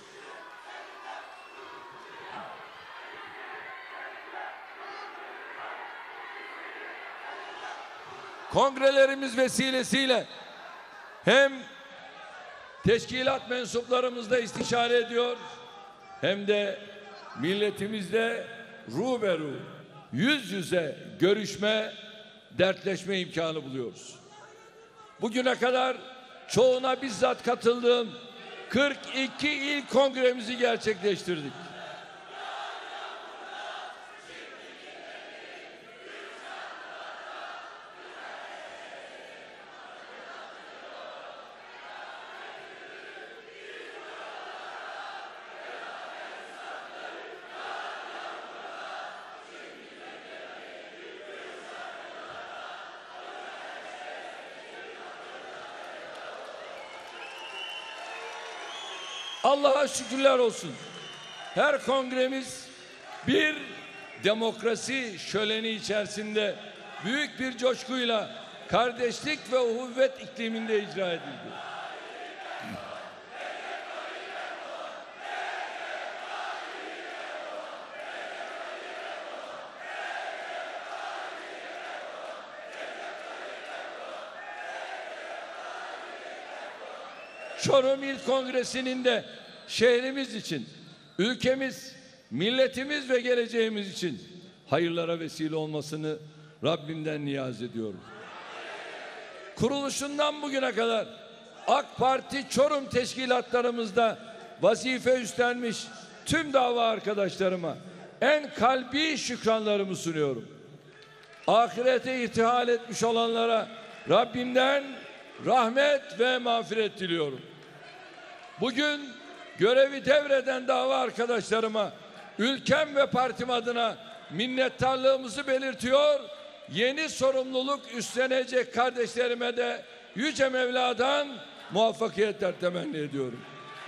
Kongrelerimiz vesilesiyle hem teşkilat mensuplarımızla istişare ediyor, hem de milletimizle ruberu, yüz yüze görüşme, dertleşme imkanı buluyoruz. Bugüne kadar çoğuna bizzat katıldığım 42 il kongremizi gerçekleştirdik. Allah'a şükürler olsun. Her kongremiz bir demokrasi şöleni içerisinde büyük bir coşkuyla kardeşlik ve uhuvvet ikliminde icra edildi. Çorum İl Kongresi'nin de şehrimiz için, ülkemiz, milletimiz ve geleceğimiz için hayırlara vesile olmasını Rabbimden niyaz ediyorum. Kuruluşundan bugüne kadar AK Parti Çorum teşkilatlarımızda vazife üstlenmiş tüm dava arkadaşlarıma en kalbi şükranlarımı sunuyorum. Ahirete irtihal etmiş olanlara Rabbimden rahmet ve mağfiret diliyorum. Bugün görevi devreden dava arkadaşlarıma, ülkem ve partim adına minnettarlığımızı belirtiyor, yeni sorumluluk üstlenecek kardeşlerime de Yüce Mevla'dan muvaffakiyetler temenni ediyorum.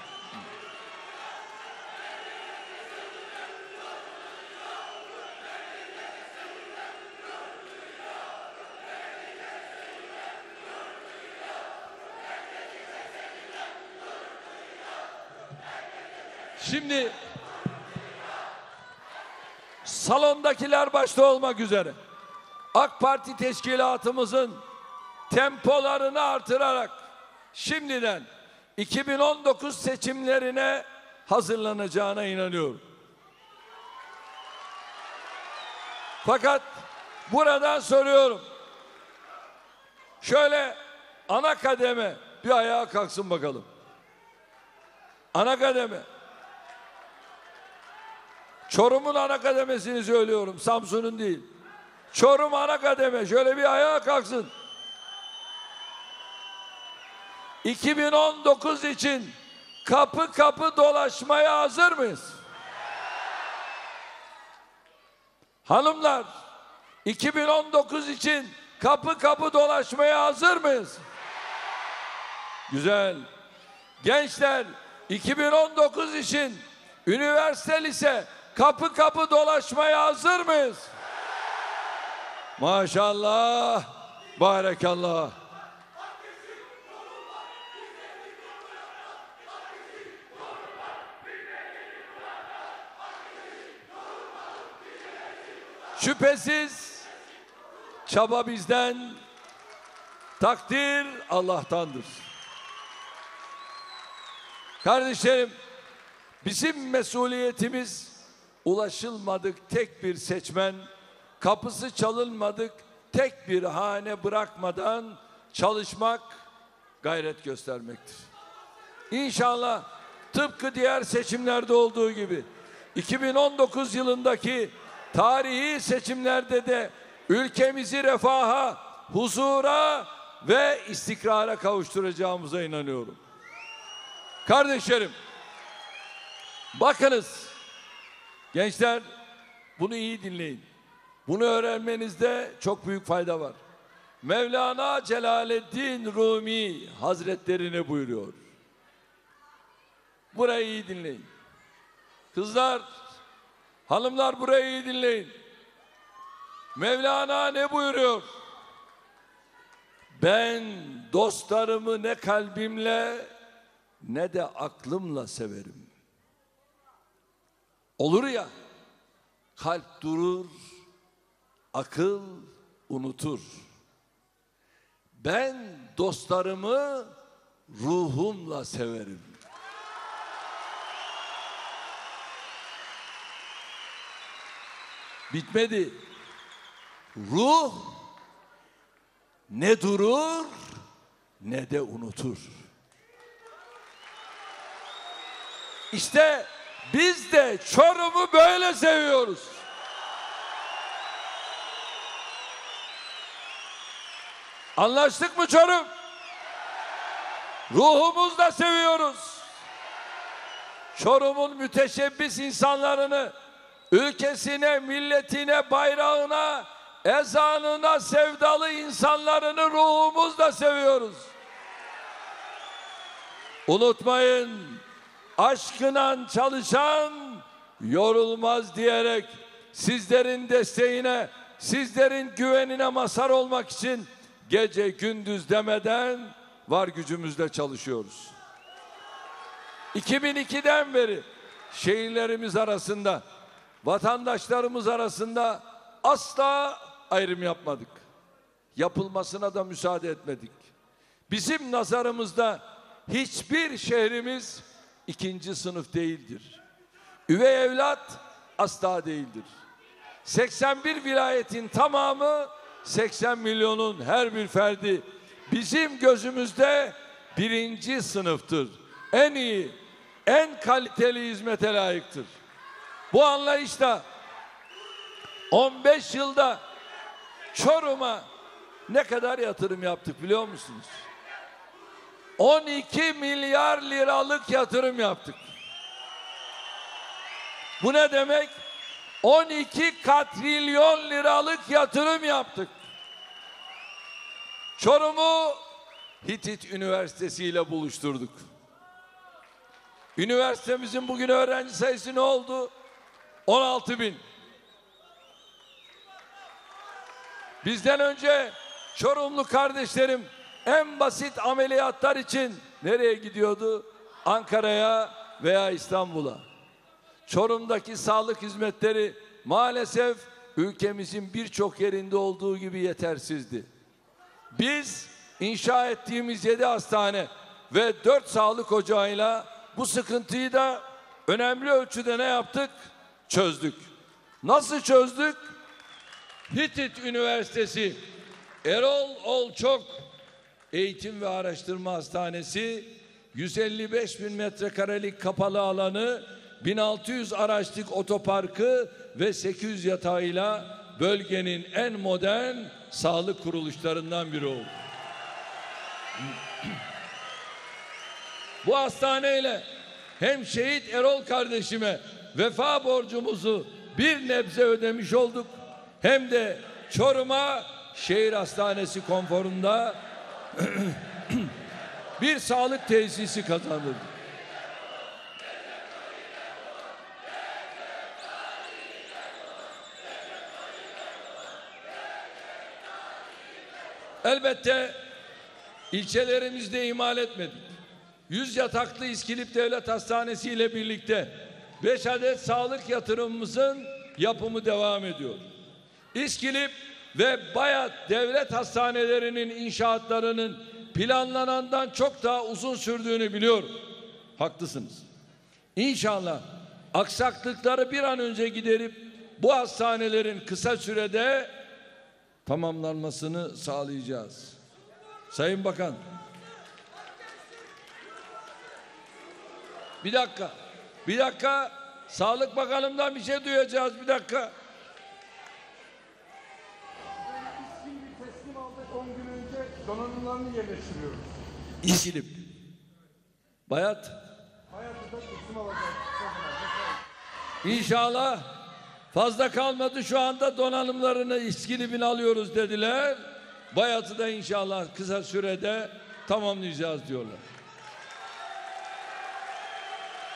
Şimdi salondakiler başta olmak üzere AK Parti teşkilatımızın tempolarını artırarak şimdiden 2019 seçimlerine hazırlanacağına inanıyorum. Fakat buradan soruyorum. Şöyle ana kademe bir ayağa kalksın bakalım. Ana kademe. Çorum'un ana kademesini söylüyorum, Samsun'un değil. Çorum ana kademe, şöyle bir ayağa kalksın. 2019 için kapı kapı dolaşmaya hazır mıyız? Hanımlar, 2019 için kapı kapı dolaşmaya hazır mıyız? Güzel. Gençler, 2019 için üniversite lise kapı kapı dolaşmaya hazır mıyız? Maşallah, barekallah. Şüphesiz çaba bizden, takdir Allah'tandır. Kardeşlerim, bizim mesuliyetimiz ulaşılmadık tek bir seçmen, kapısı çalınmadık tek bir hane bırakmadan çalışmak, gayret göstermektir. İnşallah tıpkı diğer seçimlerde olduğu gibi 2019 yılındaki tarihi seçimlerde de ülkemizi refaha, huzura ve istikrara kavuşturacağımıza inanıyorum. Kardeşlerim, bakınız, gençler bunu iyi dinleyin. Bunu öğrenmenizde çok büyük fayda var. Mevlana Celaleddin Rumi Hazretleri ne buyuruyor? burayı iyi dinleyin. Kızlar, hanımlar burayı iyi dinleyin. Mevlana ne buyuruyor? Ben dostlarımı ne kalbimle ne de aklımla severim. Olur ya, kalp durur, akıl unutur. Ben dostlarımı ruhumla severim. Bitmedi. Ruh ne durur ne de unutur. İşte biz de Çorum'u böyle seviyoruz. Anlaştık mı Çorum? Ruhumuzla seviyoruz. Çorum'un müteşebbis insanlarını, ülkesine, milletine, bayrağına, ezanına sevdalı insanlarını ruhumuzla seviyoruz. Unutmayın, aşkına çalışan yorulmaz diyerek sizlerin desteğine, sizlerin güvenine mazhar olmak için gece gündüz demeden var gücümüzle çalışıyoruz. 2002'den beri şehirlerimiz arasında, vatandaşlarımız arasında asla ayrım yapmadık. Yapılmasına da müsaade etmedik. Bizim nazarımızda hiçbir şehrimiz ikinci sınıf değildir. Üvey evlat asla değildir. 81 vilayetin tamamı, 80 milyonun her bir ferdi bizim gözümüzde birinci sınıftır. En iyi, en kaliteli hizmete layıktır. Bu anlayışla 15 yılda Çorum'a ne kadar yatırım yaptık biliyor musunuz? 12 milyar liralık yatırım yaptık. Bu ne demek? 12 katrilyon liralık yatırım yaptık. Çorum'u Hitit Üniversitesi ile buluşturduk. Üniversitemizin bugün öğrenci sayısı ne oldu? 16 bin. Bizden önce Çorumlu kardeşlerim en basit ameliyatlar için nereye gidiyordu? Ankara'ya veya İstanbul'a. Çorum'daki sağlık hizmetleri maalesef ülkemizin birçok yerinde olduğu gibi yetersizdi. Biz inşa ettiğimiz 7 hastane ve 4 sağlık ocağıyla bu sıkıntıyı da önemli ölçüde ne yaptık? Çözdük. Nasıl çözdük? Hitit Üniversitesi Erol Olçok Eğitim ve Araştırma Hastanesi 155 bin metrekarelik kapalı alanı, 1600 araçlık otoparkı ve 800 yatağıyla bölgenin en modern sağlık kuruluşlarından biri oldu. Bu hastaneyle hem şehit Erol kardeşime vefa borcumuzu bir nebze ödemiş olduk, hem de Çorum'a şehir hastanesi konforunda bir sağlık tesisi kazandırdık. Elbette ilçelerimizde ihmal etmedik. 100 yataklı İskilip Devlet Hastanesi ile birlikte 5 adet sağlık yatırımımızın yapımı devam ediyor. İskilip ve Bayat Devlet Hastanelerinin inşaatlarının planlanandan çok daha uzun sürdüğünü biliyorum. Haklısınız. İnşallah aksaklıkları bir an önce giderip bu hastanelerin kısa sürede tamamlanmasını sağlayacağız. Sayın Bakan. Bir dakika. Sağlık Bakanım'dan bir şey duyacağız. Bir dakika. Teslim aldık 10 gün önce, donanımlarını yerleştiriyoruz. İskilip. Bayat. Hayatı da teslim alacağız. İnşallah fazla kalmadı, şu anda donanımlarını İskilip'in alıyoruz dediler. Bayat'ı da inşallah kısa sürede tamamlayacağız diyorlar.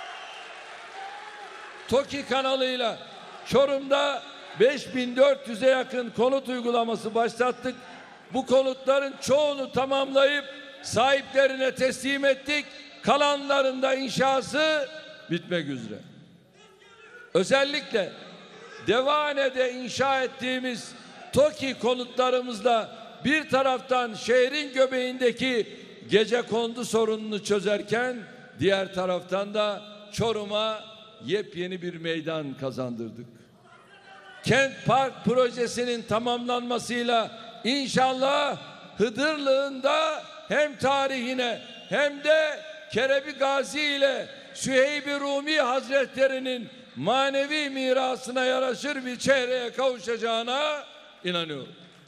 TOKİ kanalıyla Çorum'da 5400'e yakın konut uygulaması başlattık. Bu konutların çoğunu tamamlayıp sahiplerine teslim ettik. Kalanlarında inşası bitmek üzere. Özellikle Devane'de inşa ettiğimiz TOKİ konutlarımızla bir taraftan şehrin göbeğindeki gecekondu sorununu çözerken diğer taraftan da Çorum'a yepyeni bir meydan kazandırdık. Kent Park projesinin tamamlanmasıyla inşallah Hıdırlı'nın da hem tarihine hem de Kerebi Gazi ile Süheyb-i Rumi Hazretleri'nin manevi mirasına yaraşır bir çehreye kavuşacağına inanıyorum.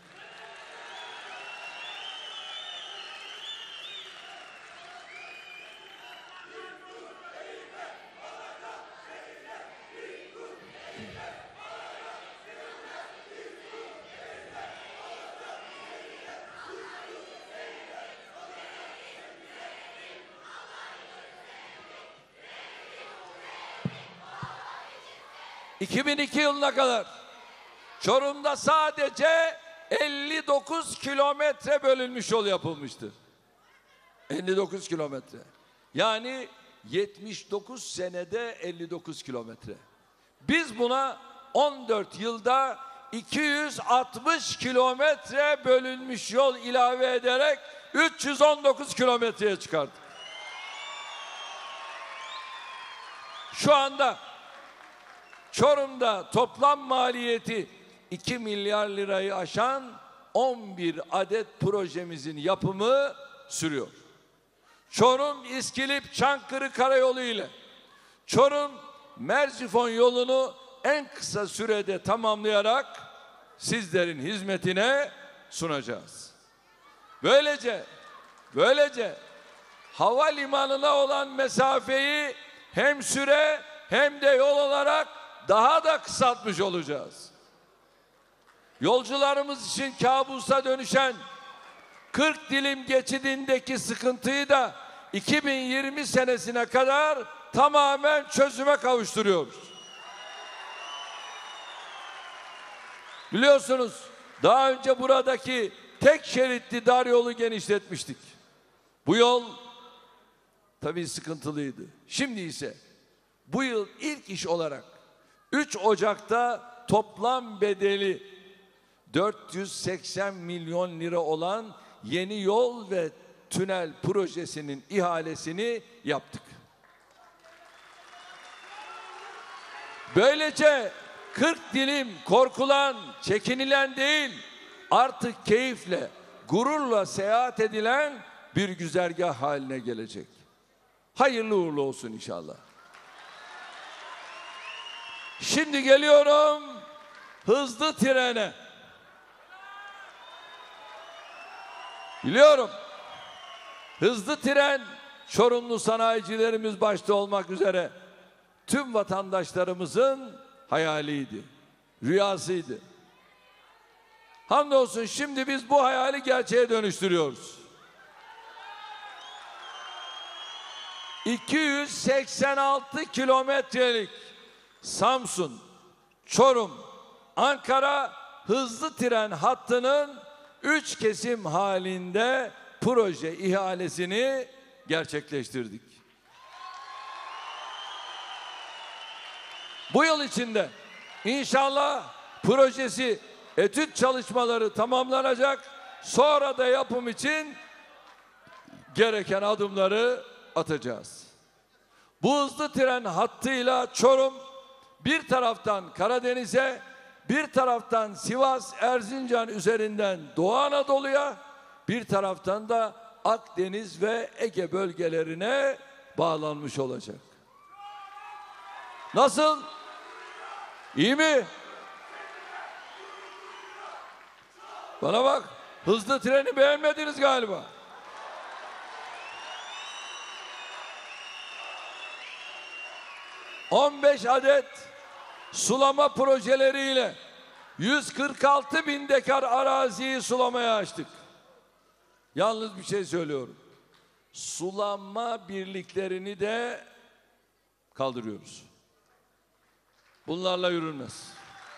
...2002 yılına kadar Çorum'da sadece 59 kilometre bölünmüş yol yapılmıştır. 59 kilometre. Yani 79 senede 59 kilometre. Biz buna 14 yılda 260 kilometre bölünmüş yol ilave ederek 319 kilometreye çıkardık. Şu anda Çorum'da toplam maliyeti 2 milyar lirayı aşan 11 adet projemizin yapımı sürüyor. Çorum İskilip Çankırı Karayolu ile Çorum Merzifon yolunu en kısa sürede tamamlayarak sizlerin hizmetine sunacağız. Böylece havalimanına olan mesafeyi hem süre hem de yol olarak daha da kısaltmış olacağız. Yolcularımız için kabusa dönüşen 40 dilim geçidindeki sıkıntıyı da 2020 senesine kadar tamamen çözüme kavuşturuyoruz. Biliyorsunuz daha önce buradaki tek şeritli dar yolu genişletmiştik. Bu yol tabii sıkıntılıydı. Şimdi ise bu yıl ilk iş olarak 3 Ocak'ta toplam bedeli 480 milyon lira olan yeni yol ve tünel projesinin ihalesini yaptık. Böylece 40 dilim korkulan, çekinilen değil, artık keyifle, gururla seyahat edilen bir güzergah haline gelecek. Hayırlı uğurlu olsun inşallah. Şimdi geliyorum hızlı trene. Biliyorum hızlı tren Çorumlu sanayicilerimiz başta olmak üzere tüm vatandaşlarımızın hayaliydi, rüyasıydı. Hamdolsun şimdi biz bu hayali gerçeğe dönüştürüyoruz. 286 kilometrelik Samsun, Çorum, Ankara hızlı tren hattının 3 kesim halinde proje ihalesini gerçekleştirdik. Bu yıl içinde inşallah projesi etüt çalışmaları tamamlanacak. Sonra da yapım için gereken adımları atacağız. Bu hızlı tren hattıyla Çorum bir taraftan Karadeniz'e, bir taraftan Sivas, Erzincan üzerinden Doğu Anadolu'ya, bir taraftan da Akdeniz ve Ege bölgelerine bağlanmış olacak. Nasıl? İyi mi? Bana bak, hızlı treni beğenmediniz galiba. ...15 adet sulama projeleriyle 146 bin dekar araziyi sulamaya açtık. Yalnız bir şey söylüyorum. Sulama birliklerini de kaldırıyoruz. bunlarla yürünmez.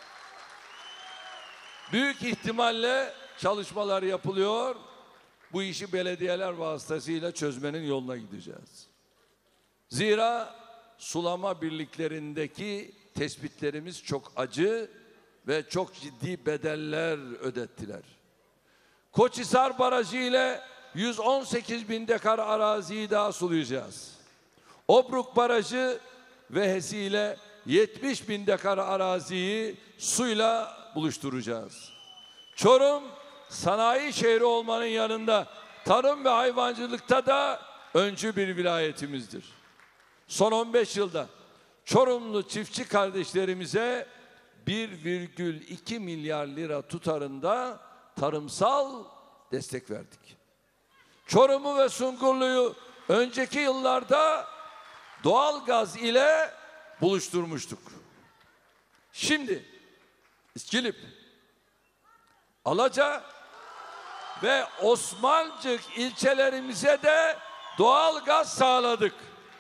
Büyük ihtimalle çalışmalar yapılıyor. Bu işi belediyeler vasıtasıyla çözmenin yoluna gideceğiz. Zira sulama birliklerindeki tespitlerimiz çok acı ve çok ciddi bedeller ödettiler. Koçhisar Barajı ile 118 bin dekar araziyi daha sulayacağız. Obruk Barajı ve HES'i ile 70 bin dekar araziyi suyla buluşturacağız. Çorum sanayi şehri olmanın yanında tarım ve hayvancılıkta da öncü bir vilayetimizdir. Son 15 yılda Çorumlu çiftçi kardeşlerimize 1,2 milyar lira tutarında tarımsal destek verdik. Çorum'u ve Sungurlu'yu önceki yıllarda doğal gaz ile buluşturmuştuk. Şimdi İskilip, Alaca ve Osmancık ilçelerimize de doğal gaz sağladık.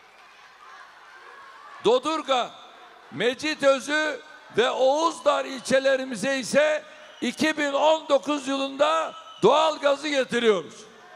Dodurga, Mecitözü ve Oğuzdar ilçelerimize ise 2019 yılında doğal gazı getiriyoruz.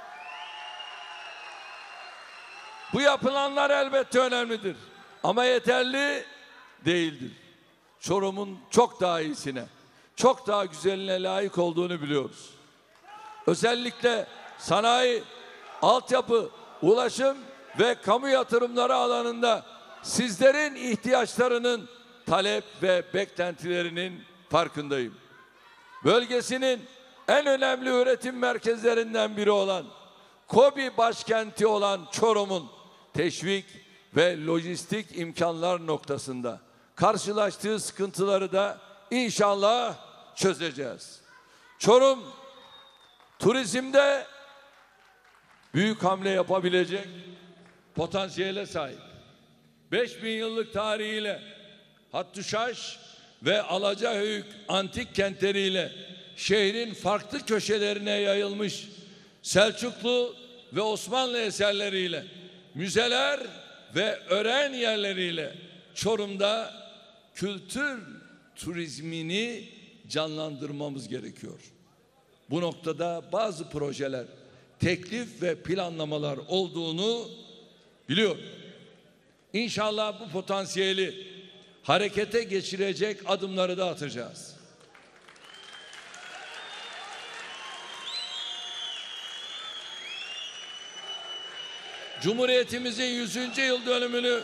Bu yapılanlar elbette önemlidir ama yeterli değildir. Çorum'un çok daha iyisine, çok daha güzeline layık olduğunu biliyoruz. Özellikle sanayi, altyapı, ulaşım ve kamu yatırımları alanında sizlerin ihtiyaçlarının, talep ve beklentilerinin farkındayım. Bölgesinin en önemli üretim merkezlerinden biri olan, KOBİ başkenti olan Çorum'un teşvik ve lojistik imkanlar noktasında karşılaştığı sıkıntıları da inşallah çözeceğiz. Çorum turizmde büyük hamle yapabilecek potansiyele sahip. 5000 yıllık tarihiyle Hattuşaş ve Alacahöyük antik kentleriyle şehrin farklı köşelerine yayılmış Selçuklu ve Osmanlı eserleriyle, müzeler ve öğren yerleriyle Çorum'da kültür turizmini canlandırmamız gerekiyor. Bu noktada bazı projeler, teklif ve planlamalar olduğunu biliyorum. İnşallah bu potansiyeli harekete geçirecek adımları da atacağız. Cumhuriyetimizin 100. yıl dönümünü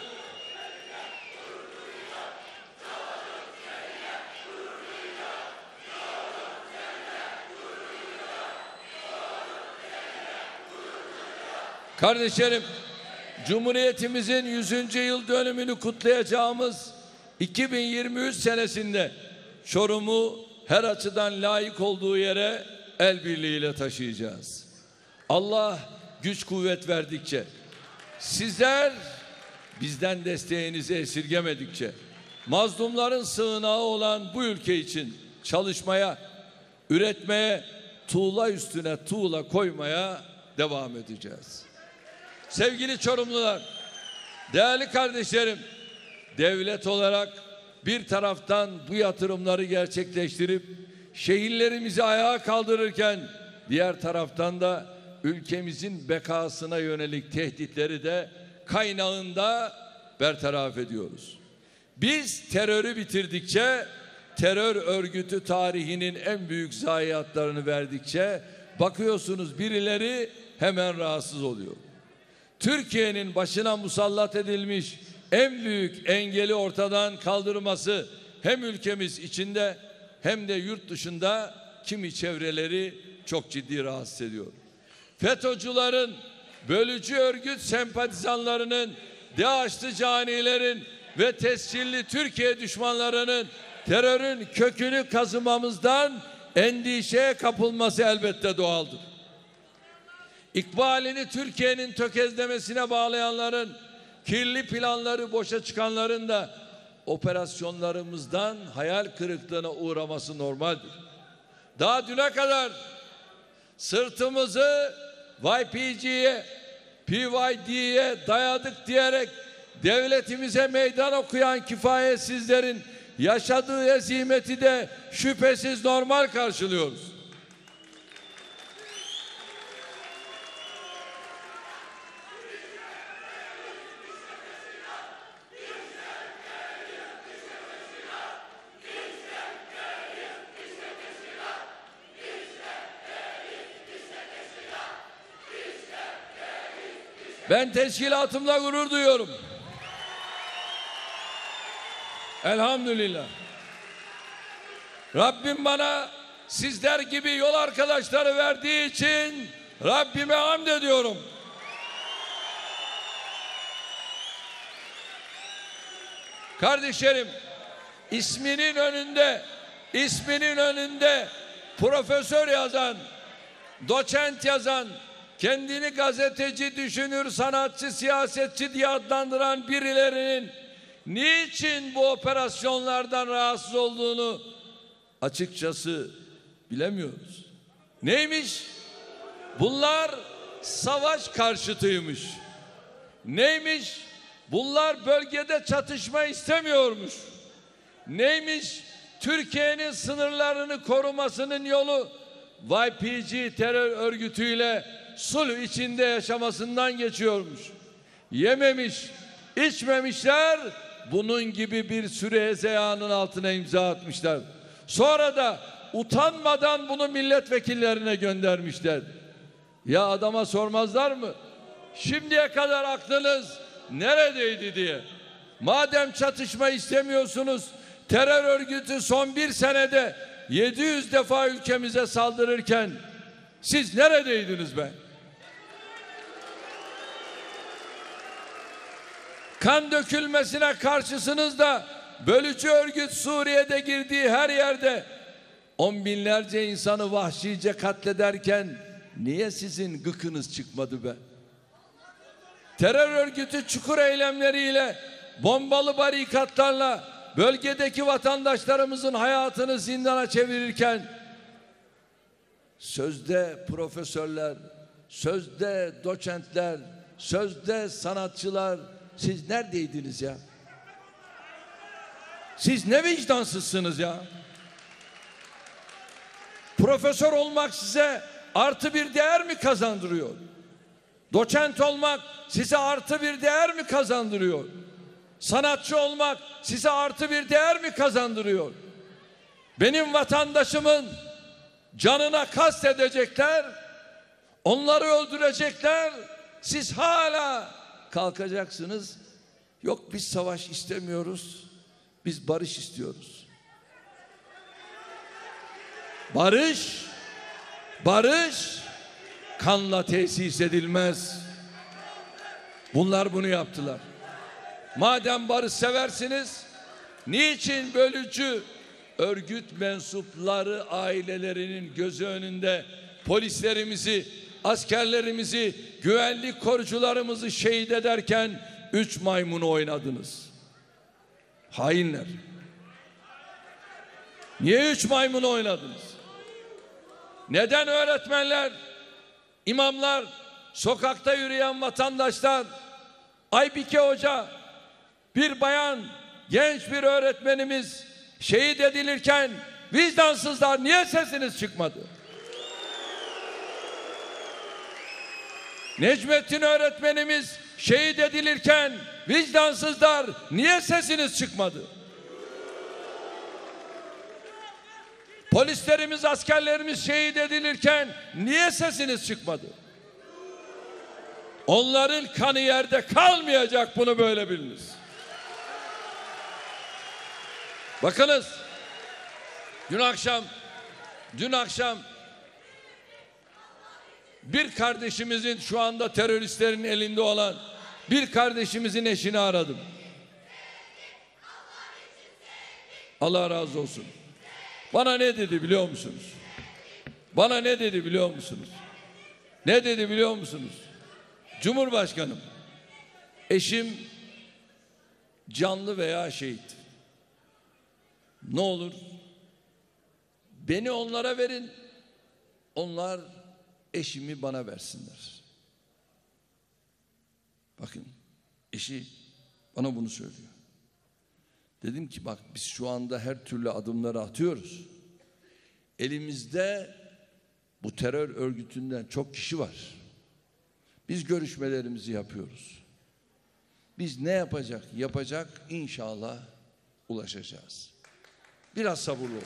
kardeşlerim, Cumhuriyetimizin 100. yıl dönümünü kutlayacağımız 2023 senesinde Çorum'u her açıdan layık olduğu yere el birliğiyle taşıyacağız. Allah güç kuvvet verdikçe, sizler bizden desteğinizi esirgemedikçe, mazlumların sığınağı olan bu ülke için çalışmaya, üretmeye, tuğla üstüne tuğla koymaya devam edeceğiz. Sevgili Çorumlular, değerli kardeşlerim, devlet olarak bir taraftan bu yatırımları gerçekleştirip şehirlerimizi ayağa kaldırırken diğer taraftan da ülkemizin bekasına yönelik tehditleri de kaynağında bertaraf ediyoruz. Biz terörü bitirdikçe, terör örgütü tarihinin en büyük zayiatlarını verdikçe bakıyorsunuz birileri hemen rahatsız oluyor. Türkiye'nin başına musallat edilmiş en büyük engeli ortadan kaldırması hem ülkemiz içinde hem de yurt dışında kimi çevreleri çok ciddi rahatsız ediyor. FETÖ'cülerin, bölücü örgüt sempatizanlarının, DAEŞ'li canilerin ve tescilli Türkiye düşmanlarının terörün kökünü kazımamızdan endişeye kapılması elbette doğaldır. İkbalini Türkiye'nin tökezlemesine bağlayanların, kirli planları boşa çıkanların da operasyonlarımızdan hayal kırıklığına uğraması normaldir. Daha düne kadar sırtımızı YPG'ye, PYD'ye dayadık diyerek devletimize meydan okuyan kifayetsizlerin yaşadığı hezimeti de şüphesiz normal karşılıyoruz. Ben teşkilatımla gurur duyuyorum. Elhamdülillah. Rabbim bana sizler gibi yol arkadaşları verdiği için Rabbime hamd ediyorum. Kardeşlerim, isminin önünde profesör yazan, doçent yazan, kendini gazeteci, düşünür, sanatçı, siyasetçi diye adlandıran birilerinin niçin bu operasyonlardan rahatsız olduğunu açıkçası bilemiyoruz. Neymiş? Bunlar savaş karşıtıymış. Neymiş? Bunlar bölgede çatışma istemiyormuş. Neymiş? Türkiye'nin sınırlarını korumasının yolu YPG terör örgütüyle sulh içinde yaşamasından geçiyormuş. Yememiş, içmemişler, bunun gibi bir sürü hezeyanın altına imza atmışlar. Sonra da utanmadan bunu milletvekillerine göndermişler. Ya adama sormazlar mı? Şimdiye kadar aklınız neredeydi diye. Madem çatışma istemiyorsunuz, terör örgütü son bir senede 700 defa ülkemize saldırırken siz neredeydiniz be? Kan dökülmesine karşısınız da bölücü örgüt Suriye'de girdiği her yerde on binlerce insanı vahşice katlederken niye sizin gıkınız çıkmadı be? Terör örgütü çukur eylemleriyle, bombalı barikatlarla bölgedeki vatandaşlarımızın hayatını zindana çevirirken sözde profesörler, sözde doçentler, sözde sanatçılar, siz neredeydiniz ya? Siz ne vicdansızsınız ya? Profesör olmak size artı bir değer mi kazandırıyor? Doçent olmak size artı bir değer mi kazandırıyor? Sanatçı olmak size artı bir değer mi kazandırıyor? Benim vatandaşımın canına kast edecekler, onları öldürecekler, siz hala kalkacaksınız. Yok biz savaş istemiyoruz, biz barış istiyoruz. Barış kanla tesis edilmez. Bunlar bunu yaptılar. Madem barış seversiniz, niçin bölücü örgüt mensupları ailelerinin gözü önünde polislerimizi, askerlerimizi, güvenlik korucularımızı şehit ederken 3 maymunu oynadınız? Hainler. Niye 3 maymunu oynadınız? Neden öğretmenler, imamlar, sokakta yürüyen vatandaşlar, Aybike Hoca, bir bayan, genç bir öğretmenimiz şehit edilirken vicdansızlar niye sesiniz çıkmadı? Necmettin öğretmenimiz şehit edilirken vicdansızlar niye sesiniz çıkmadı? Polislerimiz, askerlerimiz şehit edilirken niye sesiniz çıkmadı? Onların kanı yerde kalmayacak, bunu böyle biliniz. Bakınız, dün akşam bir kardeşimizin, şu anda teröristlerin elinde olan bir kardeşimizin eşini aradım. Allah razı olsun. Bana ne dedi biliyor musunuz? Bana ne dedi biliyor musunuz? Ne dedi biliyor musunuz? Cumhurbaşkanım, eşim canlı veya şehit. Ne olur beni onlara verin, onlar eşimi bana versinler. Bakın, eşi bana bunu söylüyor. Dedim ki bak biz şu anda her türlü adımları atıyoruz. Elimizde bu terör örgütünden çok kişi var. Biz görüşmelerimizi yapıyoruz. Biz ne yapacak inşallah ulaşacağız. Biraz sabırlı olun.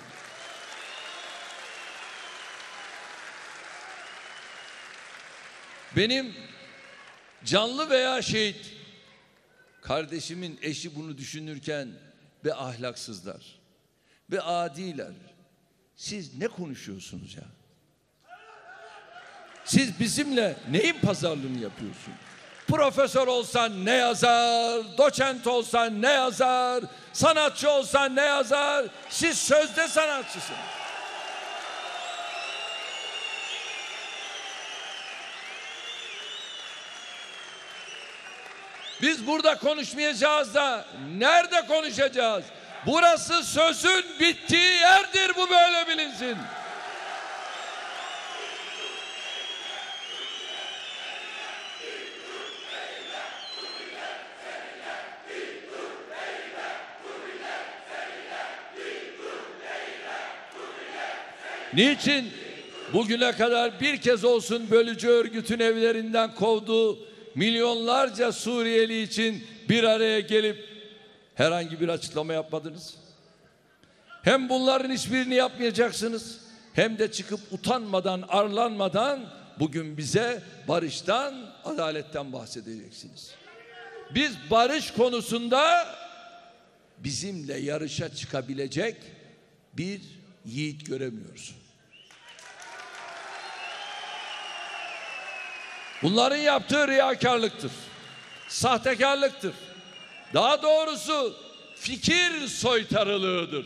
Benim canlı veya şehit kardeşimin eşi bunu düşünürken ve ahlaksızlar ve adiler. Siz ne konuşuyorsunuz ya? Siz bizimle neyin pazarlığını yapıyorsunuz? Profesör olsan ne yazar, doçent olsan ne yazar, sanatçı olsan ne yazar? Siz sözde sanatçısınız. Biz burada konuşmayacağız da nerede konuşacağız? Burası sözün bittiği yerdir, bu böyle bilinsin. Niçin bugüne kadar bir kez olsun bölücü örgütün evlerinden kovduğu milyonlarca Suriyeli için bir araya gelip herhangi bir açıklama yapmadınız? Hem bunların hiçbirini yapmayacaksınız, hem de çıkıp utanmadan, arlanmadan bugün bize barıştan, adaletten bahsedeceksiniz. Biz barış konusunda bizimle yarışa çıkabilecek bir yiğit göremiyoruz. Bunların yaptığı riyakarlıktır, sahtekarlıktır. Daha doğrusu fikir soytarılığıdır.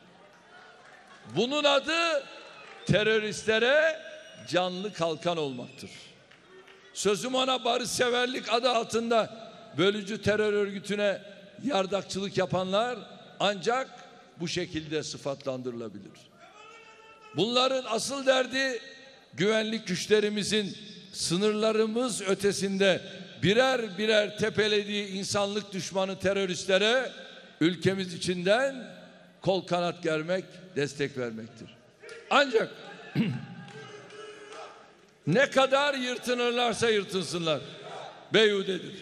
Bunun adı teröristlere canlı kalkan olmaktır. Sözüm ona barışseverlik adı altında bölücü terör örgütüne yardakçılık yapanlar ancak bu şekilde sıfatlandırılabilir. Bunların asıl derdi güvenlik güçlerimizin sınırlarımız ötesinde birer birer tepelediği insanlık düşmanı teröristlere ülkemiz içinden kol kanat germek, destek vermektir. Ancak ne kadar yırtınırlarsa yırtınsınlar, beyhudedir.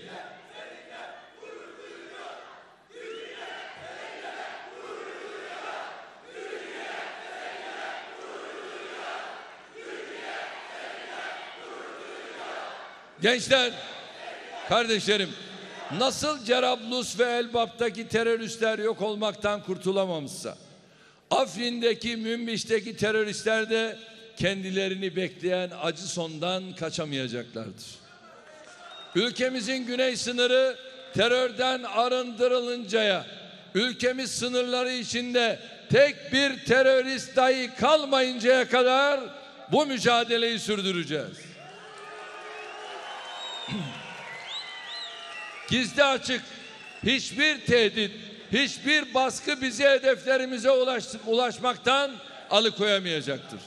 Gençler, kardeşlerim, nasıl Cerablus ve Elbap'taki teröristler yok olmaktan kurtulamamışsa, Afrin'deki, Münbiş'teki teröristler de kendilerini bekleyen acı sondan kaçamayacaklardır. Ülkemizin güney sınırı terörden arındırılıncaya, ülkemiz sınırları içinde tek bir terörist dahi kalmayıncaya kadar bu mücadeleyi sürdüreceğiz. Gizli açık hiçbir tehdit, hiçbir baskı bizi hedeflerimize ulaşmaktan alıkoyamayacaktır.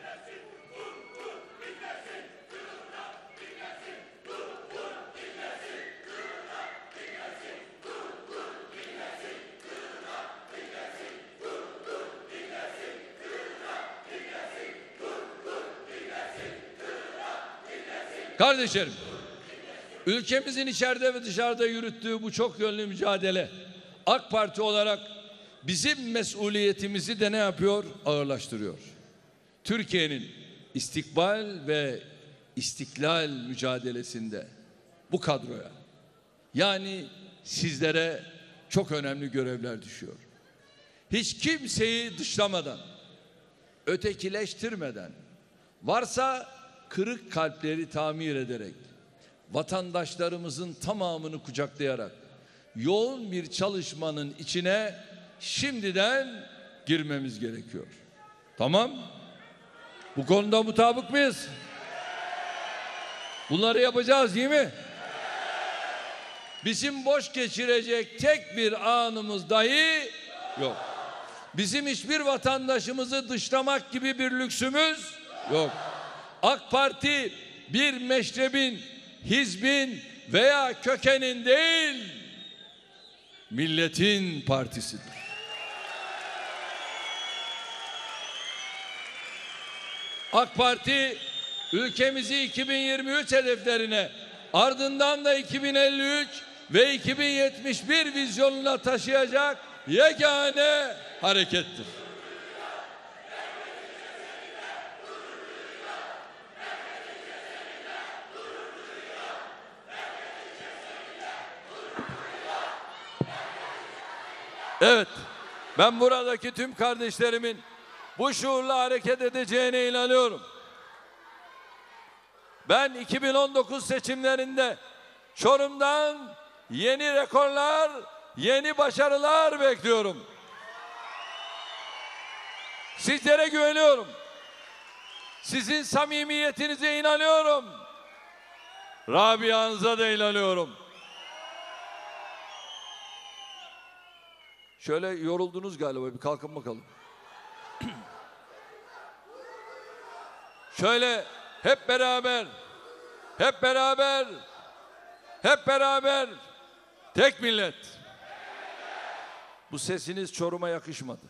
Kardeşlerim, ülkemizin içeride ve dışarıda yürüttüğü bu çok yönlü mücadele AK Parti olarak bizim mesuliyetimizi de ne yapıyor? Ağırlaştırıyor. Türkiye'nin istikbal ve istiklal mücadelesinde bu kadroya, yani sizlere çok önemli görevler düşüyor. Hiç kimseyi dışlamadan, ötekileştirmeden, varsa kırık kalpleri tamir ederek, vatandaşlarımızın tamamını kucaklayarak yoğun bir çalışmanın içine şimdiden girmemiz gerekiyor. Tamam? Bu konuda mutabık mıyız? Bunları yapacağız değil mi? Bizim boş geçirecek tek bir anımız dahi yok. Bizim hiçbir vatandaşımızı dışlamak gibi bir lüksümüz yok. AK Parti bir meşrebin, hizbin veya kökenin değil, milletin partisidir. AK Parti ülkemizi 2023 hedeflerine, ardından da 2053 ve 2071 vizyonuna taşıyacak yegane harekettir. Evet, ben buradaki tüm kardeşlerimin bu şuurla hareket edeceğine inanıyorum. Ben 2019 seçimlerinde Çorum'dan yeni rekorlar, yeni başarılar bekliyorum. Sizlere güveniyorum. Sizin samimiyetinize inanıyorum. Rabia'nıza da inanıyorum. Şöyle yoruldunuz galiba, bir kalkın bakalım. Şöyle hep beraber, hep beraber, hep beraber, tek millet. Bu sesiniz Çorum'a yakışmadı.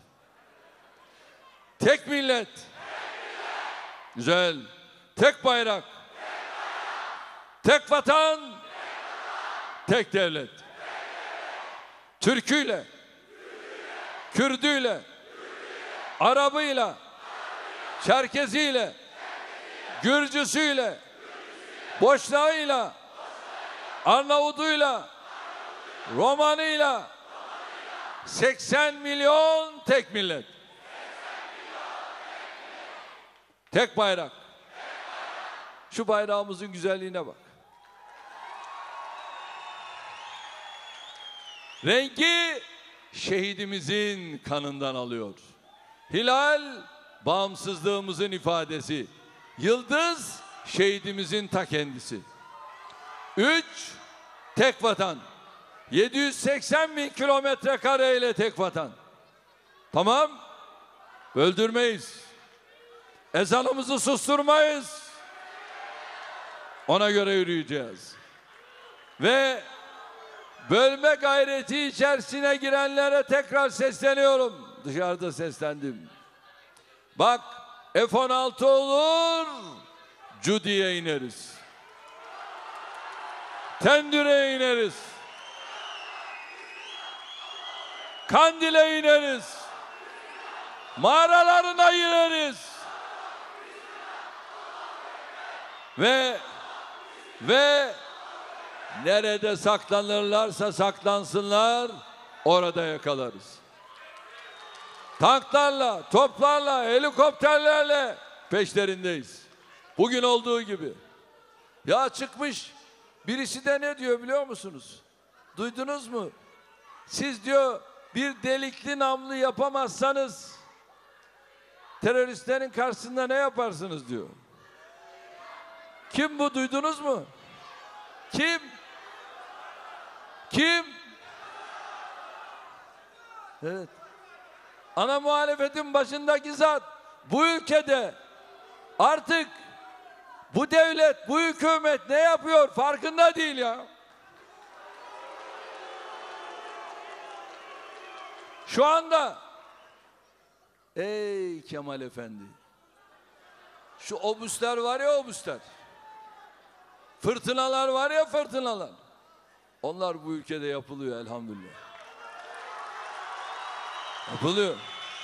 Tek millet. Güzel. Tek bayrak. Tek vatan. Tek devlet. Türküyle, Kürdüyle, Arabıyla, Çerkeziyle, Gürcüsüyle, Boşnağıyla, Arnavuduyla, Romanıyla 80 milyon tek millet. Tek bayrak. Şu bayrağımızın güzelliğine bak. Rengi şehidimizin kanından alıyor. Hilal bağımsızlığımızın ifadesi. Yıldız şehidimizin ta kendisi. 3 tek vatan. 780 bin kilometre kareyle tek vatan. Tamam. Öldürmeyiz. Ezanımızı susturmayız. Ona göre yürüyeceğiz. Ve bölme gayreti içerisine girenlere tekrar sesleniyorum. Dışarıda seslendim. Bak, F-16 olur, Cudi'ye ineriz. Tendür'e ineriz. Kandil'e ineriz. Mağaralarına ineriz. Ve nerede saklanırlarsa saklansınlar, orada yakalarız. Tanklarla, toplarla, helikopterlerle peşlerindeyiz. Bugün olduğu gibi. Ya çıkmış, birisi de ne diyor biliyor musunuz? Duydunuz mu? Siz diyor bir delikli namlu yapamazsanız teröristlerin karşısında ne yaparsınız diyor. Kim bu, duydunuz mu? Kim? Kim? Evet. Ana muhalefetin başındaki zat bu ülkede artık bu devlet, bu hükümet ne yapıyor farkında değil ya. Şu anda ey Kemal Efendi, şu obüsler var ya, obüsler, fırtınalar var ya, fırtınalar, onlar bu ülkede yapılıyor elhamdülillah. Yapılıyor.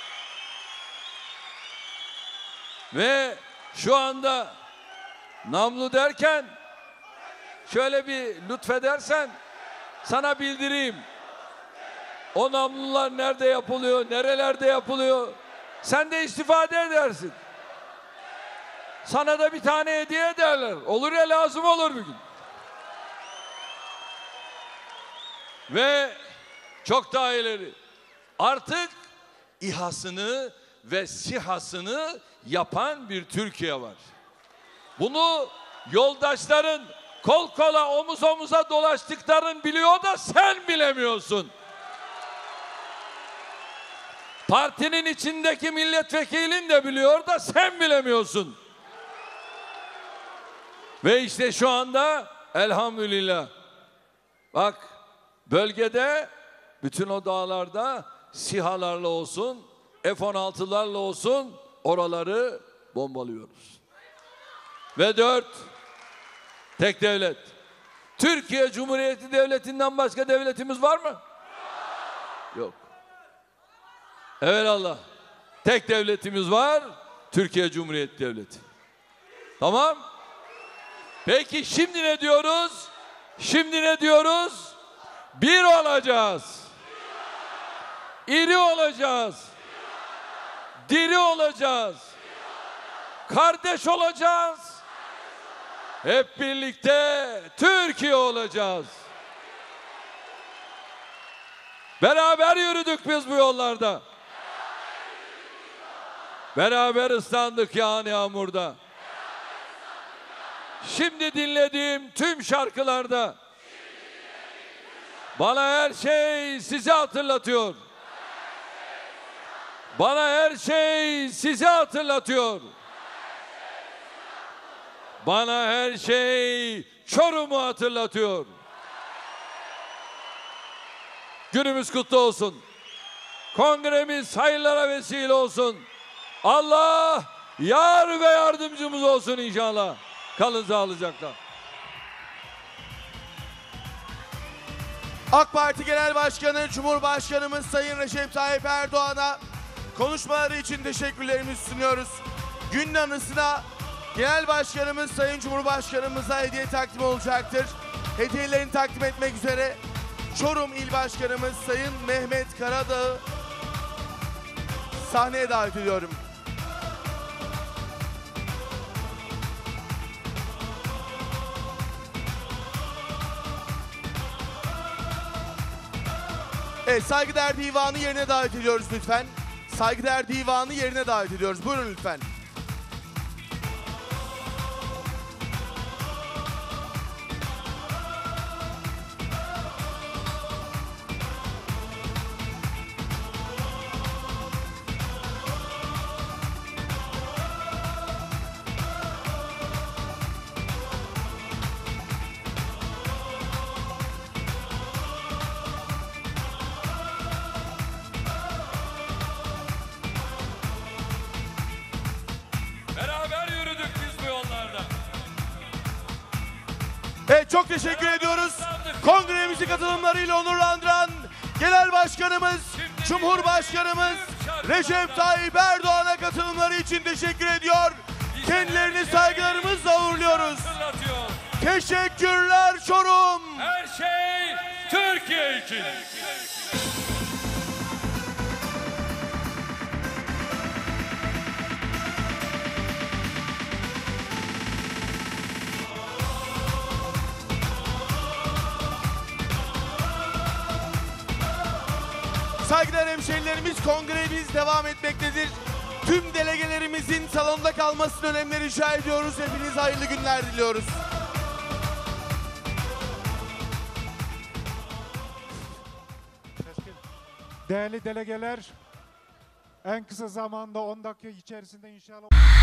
Ve şu anda namlu derken şöyle bir lütfedersen sana bildireyim. O namlular nerede yapılıyor, nerelerde yapılıyor? Sen de istifade edersin. Sana da bir tane hediye ederler. Olur ya, lazım olur bir gün. Ve çok daha ileri. Artık İHA'sını ve SİHA'sını yapan bir Türkiye var. Bunu yoldaşların kol kola, omuz omuza dolaştıkların biliyor da sen bilemiyorsun. Partinin içindeki milletvekilin de biliyor da sen bilemiyorsun. Ve işte şu anda elhamdülillah bak, bölgede bütün o dağlarda SİHA'larla olsun, F-16'larla olsun oraları bombalıyoruz. Ve 4, tek devlet. Türkiye Cumhuriyeti Devleti'nden başka devletimiz var mı? Yok. Evelallah. Tek devletimiz var, Türkiye Cumhuriyeti Devleti. Tamam? Peki şimdi ne diyoruz? Şimdi ne diyoruz? Bir olacağız. İri olacağız. Diri olacağız. Kardeş olacağız. Hep birlikte Türkiye olacağız. Beraber yürüdük biz bu yollarda. Beraber ıslandık yağan yağmurda. Şimdi dinlediğim tüm şarkılarda bana her şey sizi hatırlatıyor. Bana her şey sizi hatırlatıyor. Bana her şey Çorum'u hatırlatıyor. Günümüz kutlu olsun. Kongremiz hayırlara vesile olsun. Allah yar ve yardımcımız olsun inşallah. Kalın sağlıcakla. AK Parti Genel Başkanı Cumhurbaşkanımız Sayın Recep Tayyip Erdoğan'a konuşmaları için teşekkürlerimizi sunuyoruz. Günün anısına Genel Başkanımız Sayın Cumhurbaşkanımıza hediye takdim olacaktır. Hediyelerini takdim etmek üzere Çorum İl Başkanımız Sayın Mehmet Karadağ'ı sahneye davet ediyorum. Evet, saygıdeğer divanı yerine davet ediyoruz lütfen. Saygıdeğer divanı yerine davet ediyoruz. Buyurun lütfen. Beraber yürüdük biz bu yollarda. Evet, çok teşekkür ediyoruz. Kongremizi katılımlarıyla onurlandıran Genel Başkanımız, Cumhurbaşkanımız Recep Tayyip Erdoğan'a katılımları için teşekkür ediyor. Kendilerini saygılarımızla uğurluyoruz. Teşekkürler Çorum. Her şey Türkiye için. Saygıdeğer hemşehrilerimiz, kongremiz devam etmektedir. Tüm delegelerimizin salonda kalmasını önemli rica ediyoruz. Hepiniz hayırlı günler diliyoruz. Değerli delegeler, en kısa zamanda 10 dakika içerisinde inşallah...